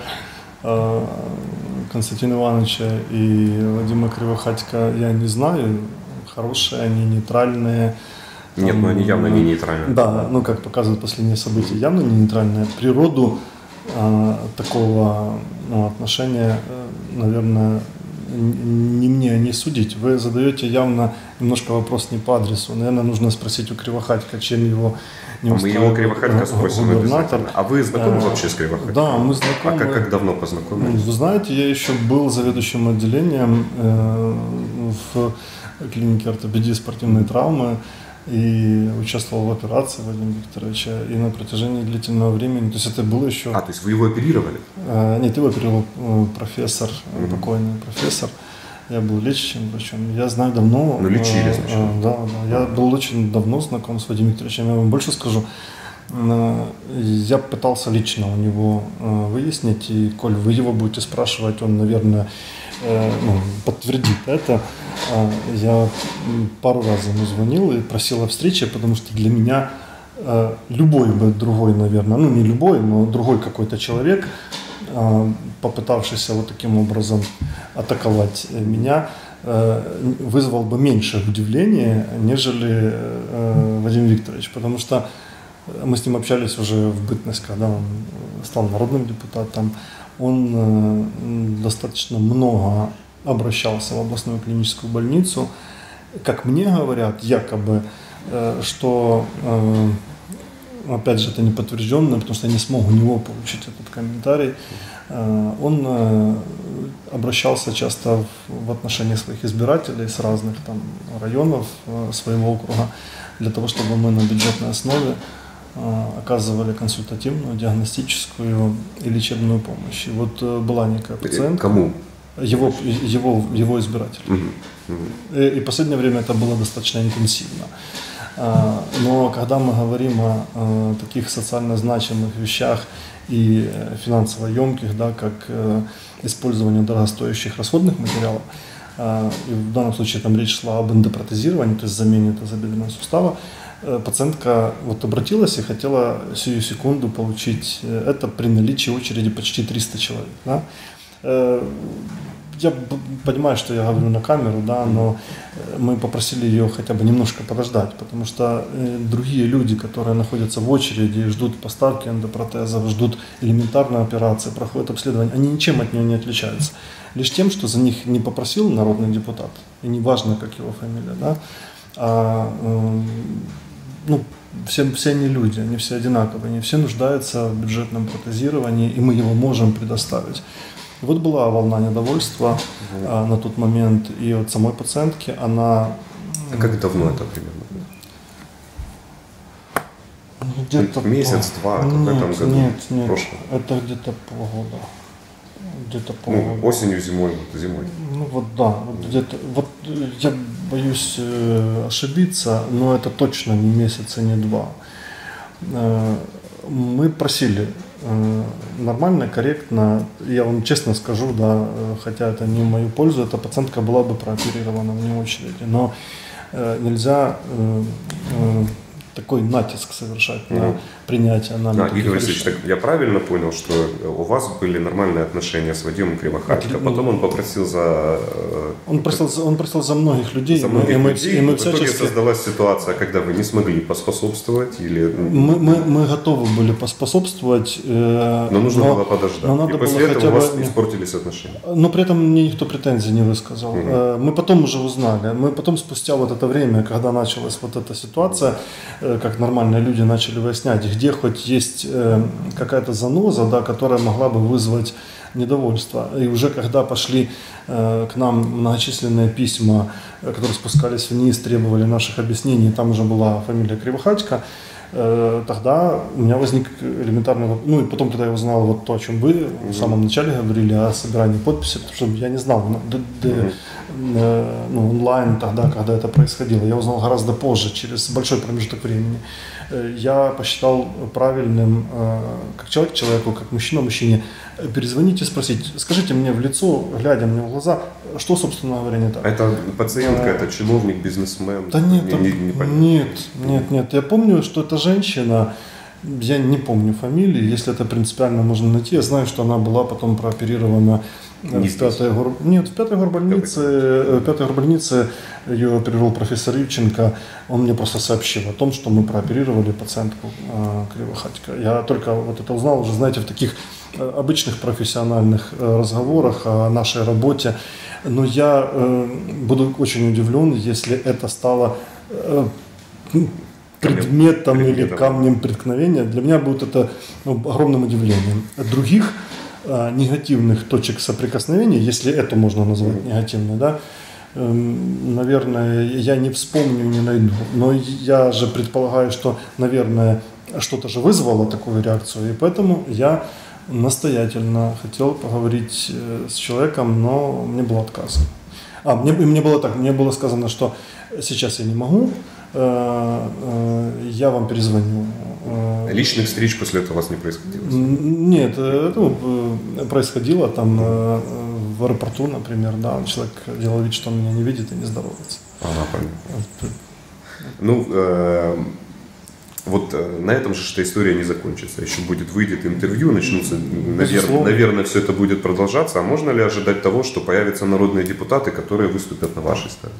Speaker 2: э, Константина Ивановича и Вадима Кривохатько я не знаю. Хорошие они, нейтральные.
Speaker 1: Нет, но они явно не нейтральные.
Speaker 2: Да, ну как показывают последние события, явно не нейтральные. Природу э, такого ну, отношения, э, наверное, не мне не судить. Вы задаете явно немножко вопрос не по адресу. Наверное, нужно спросить у Кривохатько, чем его не
Speaker 1: а мы его Кривохатько спросим обязательно. А вы знакомы
Speaker 2: а,
Speaker 1: вообще с Кривохатько?
Speaker 2: Да, мы знакомы.
Speaker 1: А как, как давно познакомились?
Speaker 2: Вы знаете, я еще был заведующим отделением э, в клинике ортопедии спортивной травмы и участвовал в операции Вадима Викторовича и на протяжении длительного времени. То есть это было еще...
Speaker 1: А, то есть вы его оперировали?
Speaker 2: Э, нет, его оперировал профессор, mm-hmm. покойный профессор. Я был лечащим врачом. Я знаю давно...
Speaker 1: Ну, лечили, значит.
Speaker 2: Э, да, да. Я был очень давно знаком с Вадимом Викторовичем. Я вам больше скажу. Э, я пытался лично у него э, выяснить, и коль вы его будете спрашивать, он, наверное, э, ну, подтвердит это. Э, я пару раз ему звонил и просил о встрече, потому что для меня э, любой бы другой, наверное, ну не любой, но другой какой-то человек, попытавшийся вот таким образом атаковать меня, вызвал бы меньше удивления, нежели Вадим Викторович, потому что мы с ним общались уже в бытность, когда он стал народным депутатом. Он достаточно много обращался в областную клиническую больницу. Как мне говорят, якобы, что... Опять же, это не подтвержденно, потому что я не смог у него получить этот комментарий. Он обращался часто в отношении своих избирателей с разных там районов своего округа для того, чтобы мы на бюджетной основе оказывали консультативную, диагностическую и лечебную помощь. И вот была некая пациентка.
Speaker 1: Кому?
Speaker 2: Его, его, его избиратель.
Speaker 1: Угу. Угу.
Speaker 2: И, и в последнее время это было достаточно интенсивно. Но когда мы говорим о, о таких социально значимых вещах и финансово емких, да, как использование дорогостоящих расходных материалов, и в данном случае там речь шла об эндопротезировании, то есть замене тазобедренного сустава, пациентка вот обратилась и хотела сию секунду получить это при наличии очереди почти триста человек. Да? Я понимаю, что я говорю на камеру, да, но мы попросили ее хотя бы немножко подождать, потому что другие люди, которые находятся в очереди, ждут поставки эндопротезов, ждут элементарной операции, проходят обследование, они ничем от нее не отличаются. Лишь тем, что за них не попросил народный депутат, и не важно, как его фамилия, да, а, ну, все, все они люди, они все одинаковые, они все нуждаются в бюджетном протезировании, и мы его можем предоставить. Вот была волна недовольства угу. а, на тот момент и от самой пациентки, она...
Speaker 1: А как давно это примерно?
Speaker 2: Где-то
Speaker 1: месяц, два, как
Speaker 2: нет,
Speaker 1: в этом году?
Speaker 2: Нет, нет,
Speaker 1: прошлом?
Speaker 2: это где-то полгода. Где-то полгода.
Speaker 1: Ну, осенью, зимой, вот, зимой.
Speaker 2: Ну вот да, вот где-то, вот я боюсь э, ошибиться, но это точно не месяц и не два. Э, мы просили э, нормально, корректно, я вам честно скажу, да, э, хотя это не в мою пользу, эта пациентка была бы прооперирована вне очереди, но э, нельзя э, э, такой натиск совершать mm-hmm. на принятие нами.
Speaker 1: Да, Игорь Васильевич, так я правильно понял, что у вас были нормальные отношения с Вадимом Кривохатько, а потом он попросил за...
Speaker 2: Он просил, он просил за многих людей,
Speaker 1: за многих
Speaker 2: и мы,
Speaker 1: людей,
Speaker 2: и мы
Speaker 1: в итоге
Speaker 2: всячески...
Speaker 1: создалась ситуация, когда вы не смогли поспособствовать или...
Speaker 2: Мы, мы, мы готовы были поспособствовать, э,
Speaker 1: но нужно
Speaker 2: но,
Speaker 1: было подождать,
Speaker 2: но надо
Speaker 1: и после
Speaker 2: было
Speaker 1: этого
Speaker 2: хотя
Speaker 1: у вас
Speaker 2: бы...
Speaker 1: испортились отношения.
Speaker 2: Но при этом мне никто претензий не высказал.
Speaker 1: Угу.
Speaker 2: Э, мы потом уже узнали, мы потом спустя вот это время, когда началась вот эта ситуация, э, как нормальные люди начали выяснять, где хоть есть э, какая-то заноза, да, которая могла бы вызвать недовольство. И уже когда пошли э, к нам многочисленные письма, э, которые спускались вниз, требовали наших объяснений, там уже была фамилия Кривохатько, э, тогда у меня возник элементарный вопрос. Ну и потом, когда я узнал вот то, о чем вы mm-hmm. в самом начале говорили, о собирании подписей, потому что я не знал д- д- mm-hmm. э, ну, онлайн тогда, когда это происходило. Я узнал гораздо позже, через большой промежуток времени. Я посчитал правильным, как человек человеку, как мужчина мужчине, перезвонить и спросить, скажите мне в лицо, глядя мне в глаза, что, собственно говоря, не так.
Speaker 1: Это пациентка, а, это чиновник, бизнесмен?
Speaker 2: Да нет,
Speaker 1: не, не, не
Speaker 2: нет, нет, нет. Я помню, что эта женщина, я не помню фамилии, если это принципиально можно найти. Я знаю, что она была потом прооперирована
Speaker 1: не
Speaker 2: в пятой гор... Нет, в пятой горбольнице, в пятой горбольнице ее оперировал профессор Ивченко. Он мне просто сообщил о том, что мы прооперировали пациентку э, Кривохатько. Я только вот это узнал уже, знаете, в таких обычных профессиональных э, разговорах о нашей работе. Но я э, буду очень удивлен, если это стало э, предметом или камнем преткновения. Для меня будет это ну, огромным удивлением. Других негативных точек соприкосновения, если это можно назвать mm-hmm. негативной, да, наверное, я не вспомню, не найду. Но я же предполагаю, что, наверное, что-то же вызвало такую реакцию, и поэтому я настоятельно хотел поговорить с человеком, но мне было отказано. А, мне, мне было так, мне было сказано, что сейчас я не могу, я вам перезвоню.
Speaker 1: Личных встреч после этого у вас не происходило?
Speaker 2: Нет, это происходило там в аэропорту, например, да, человек делал вид, что он меня не видит и не здоровается.
Speaker 1: Ага, понятно. Ну, э, вот э, на этом же что история не закончится. Еще будет, выйдет интервью, начнутся, наверное, наверное, все это будет продолжаться. А можно ли ожидать того, что появятся народные депутаты, которые выступят на вашей стороне?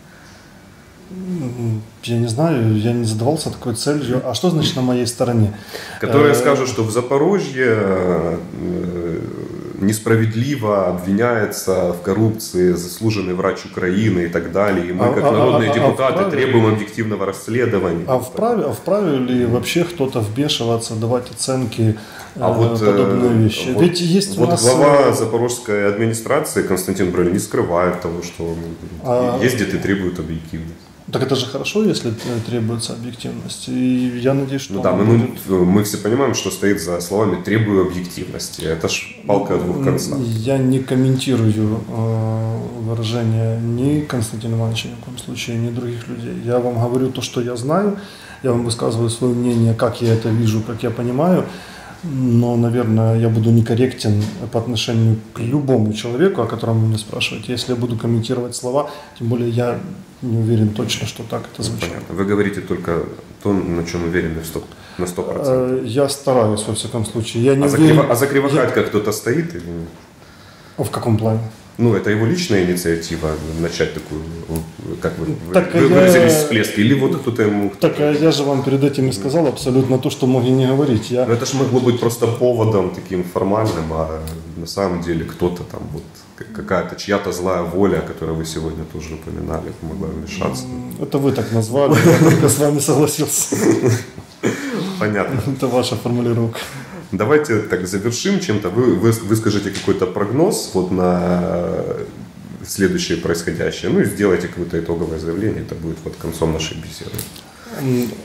Speaker 2: Я не знаю, я не задавался такой целью. А что значит на моей стороне?
Speaker 1: Которые скажут, что в Запорожье несправедливо обвиняется в коррупции заслуженный врач Украины и так далее. И мы, как а, народные а, депутаты, а вправе, требуем объективного расследования.
Speaker 2: А вправе, а вправе ли вообще кто-то вмешиваться, давать оценки,
Speaker 1: а
Speaker 2: э,
Speaker 1: вот,
Speaker 2: подобные вещи?
Speaker 1: Вот,
Speaker 2: Ведь есть
Speaker 1: вот
Speaker 2: у нас...
Speaker 1: глава запорожской администрации Константин Брыль не скрывает того, что он а... ездит и требует объективности.
Speaker 2: Так это же хорошо, если требуется объективность. И я надеюсь, что...
Speaker 1: Ну да, мы, будет... мы все понимаем, что стоит за словами «требую объективности». Это ж палка о двух концах.
Speaker 2: Я не комментирую э, выражения ни Константина Ивановича ни в коем случае, ни других людей. Я вам говорю то, что я знаю. Я вам высказываю свое мнение, как я это вижу, как я понимаю. Но, наверное, я буду некорректен по отношению к любому человеку, о котором вы меня спрашиваете. Если я буду комментировать слова, тем более я не уверен точно, что так это звучит.
Speaker 1: Понятно. Вы говорите только то, на чем уверены на сто процентов.
Speaker 2: Я стараюсь, во всяком случае. Я не
Speaker 1: а,
Speaker 2: уверен...
Speaker 1: за Криво... а за Кривохатько я... кто-то стоит? Или...
Speaker 2: В каком плане?
Speaker 1: Ну, это его личная инициатива начать такую, как вы,
Speaker 2: так
Speaker 1: вы
Speaker 2: я...
Speaker 1: выразились, всплеск, или вот кто-то ему...
Speaker 2: Так я же вам перед этим и сказал абсолютно то, что могли не говорить. Я...
Speaker 1: Но это же могло быть просто поводом таким формальным, а на самом деле кто-то там, вот какая-то чья-то злая воля, которую вы сегодня тоже упоминали, могла вмешаться.
Speaker 2: Это вы так назвали, я только с вами согласился.
Speaker 1: Понятно.
Speaker 2: Это ваша формулировка.
Speaker 1: Давайте так завершим чем-то. Вы, вы выскажите какой-то прогноз вот на следующее происходящее. Ну и сделайте какое-то итоговое заявление. Это будет вот концом нашей беседы.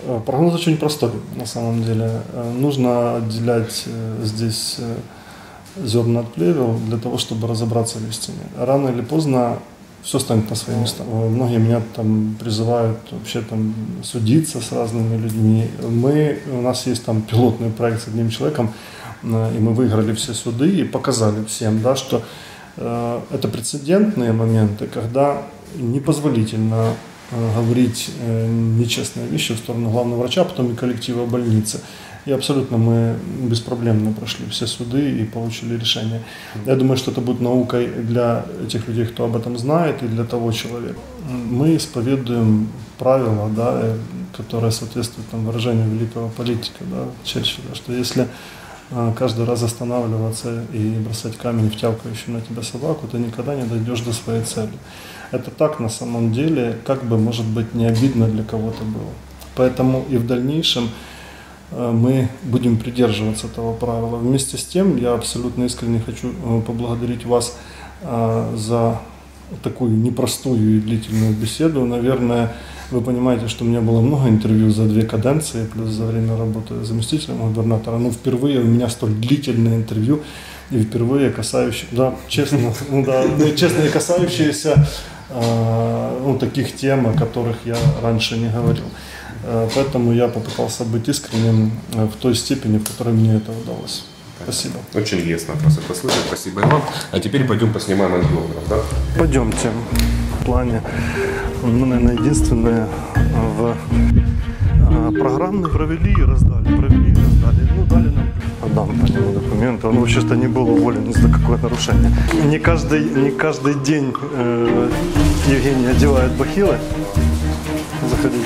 Speaker 2: Прогноз очень простой на самом деле. Нужно отделять здесь зерна от плевел для того, чтобы разобраться в истине. Рано или поздно все станет на свои места. Многие меня там призывают вообще там судиться с разными людьми. Мы, у нас есть там пилотный проект с одним человеком, и мы выиграли все суды и показали всем, да, что э, это прецедентные моменты, когда непозволительно э, говорить э, нечестные вещи в сторону главного врача, а потом и коллектива больницы. И абсолютно мы беспроблемно прошли все суды и получили решение. Я думаю, что это будет наукой для тех людей, кто об этом знает, и для того человека. Мы исповедуем правила, да, которые соответствуют там, выражению великого политика, да, Черчилля, что если каждый раз останавливаться и бросать камень в тявкающую на тебя собаку, ты никогда не дойдешь до своей цели. Это так на самом деле, как бы, может быть, не обидно для кого-то было. Поэтому и в дальнейшем мы будем придерживаться этого правила. Вместе с тем, я абсолютно искренне хочу поблагодарить вас за такую непростую и длительную беседу. Наверное, вы понимаете, что у меня было много интервью за две каденции, плюс за время работы заместителем губернатора. Но впервые у меня столь длительное интервью, и впервые касающееся, да, честно, ну, да, честно, касающееся ну, таких тем, о которых я раньше не говорил. Поэтому я попытался быть искренним в той степени, в которой мне это удалось. Спасибо.
Speaker 1: Очень лестно от вас это слышать. Спасибо и вам. А теперь пойдем поснимаем ангиограф, да?
Speaker 2: Пойдемте. В плане, мы, наверное, единственные в программы провели и раздали. Провели и раздали. Ну, дали нам. Отдам по нему документы. Он вообще-то не был уволен ни за какое нарушение. Не каждый, не каждый день э, Евгений одевает бахилы. Заходите.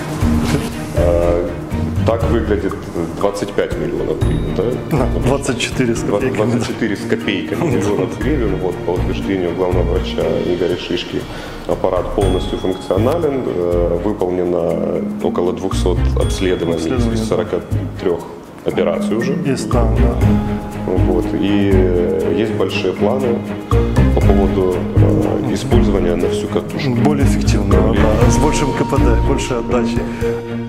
Speaker 1: Так выглядит двадцать пять миллионов гривен, да?
Speaker 2: двадцать четыре с копейками.
Speaker 1: двадцать четыре с копейками миллионов гривен. Вот, по утверждению главного врача Игоря Шишки, аппарат полностью функционален. Выполнено около двухсот обследований из сорока трёх операций уже.
Speaker 2: Есть, да, да.
Speaker 1: Вот. И есть большие планы по поводу э, использования на всю катушку.
Speaker 2: Более эффективно, да, с большим КПД, большей отдачей.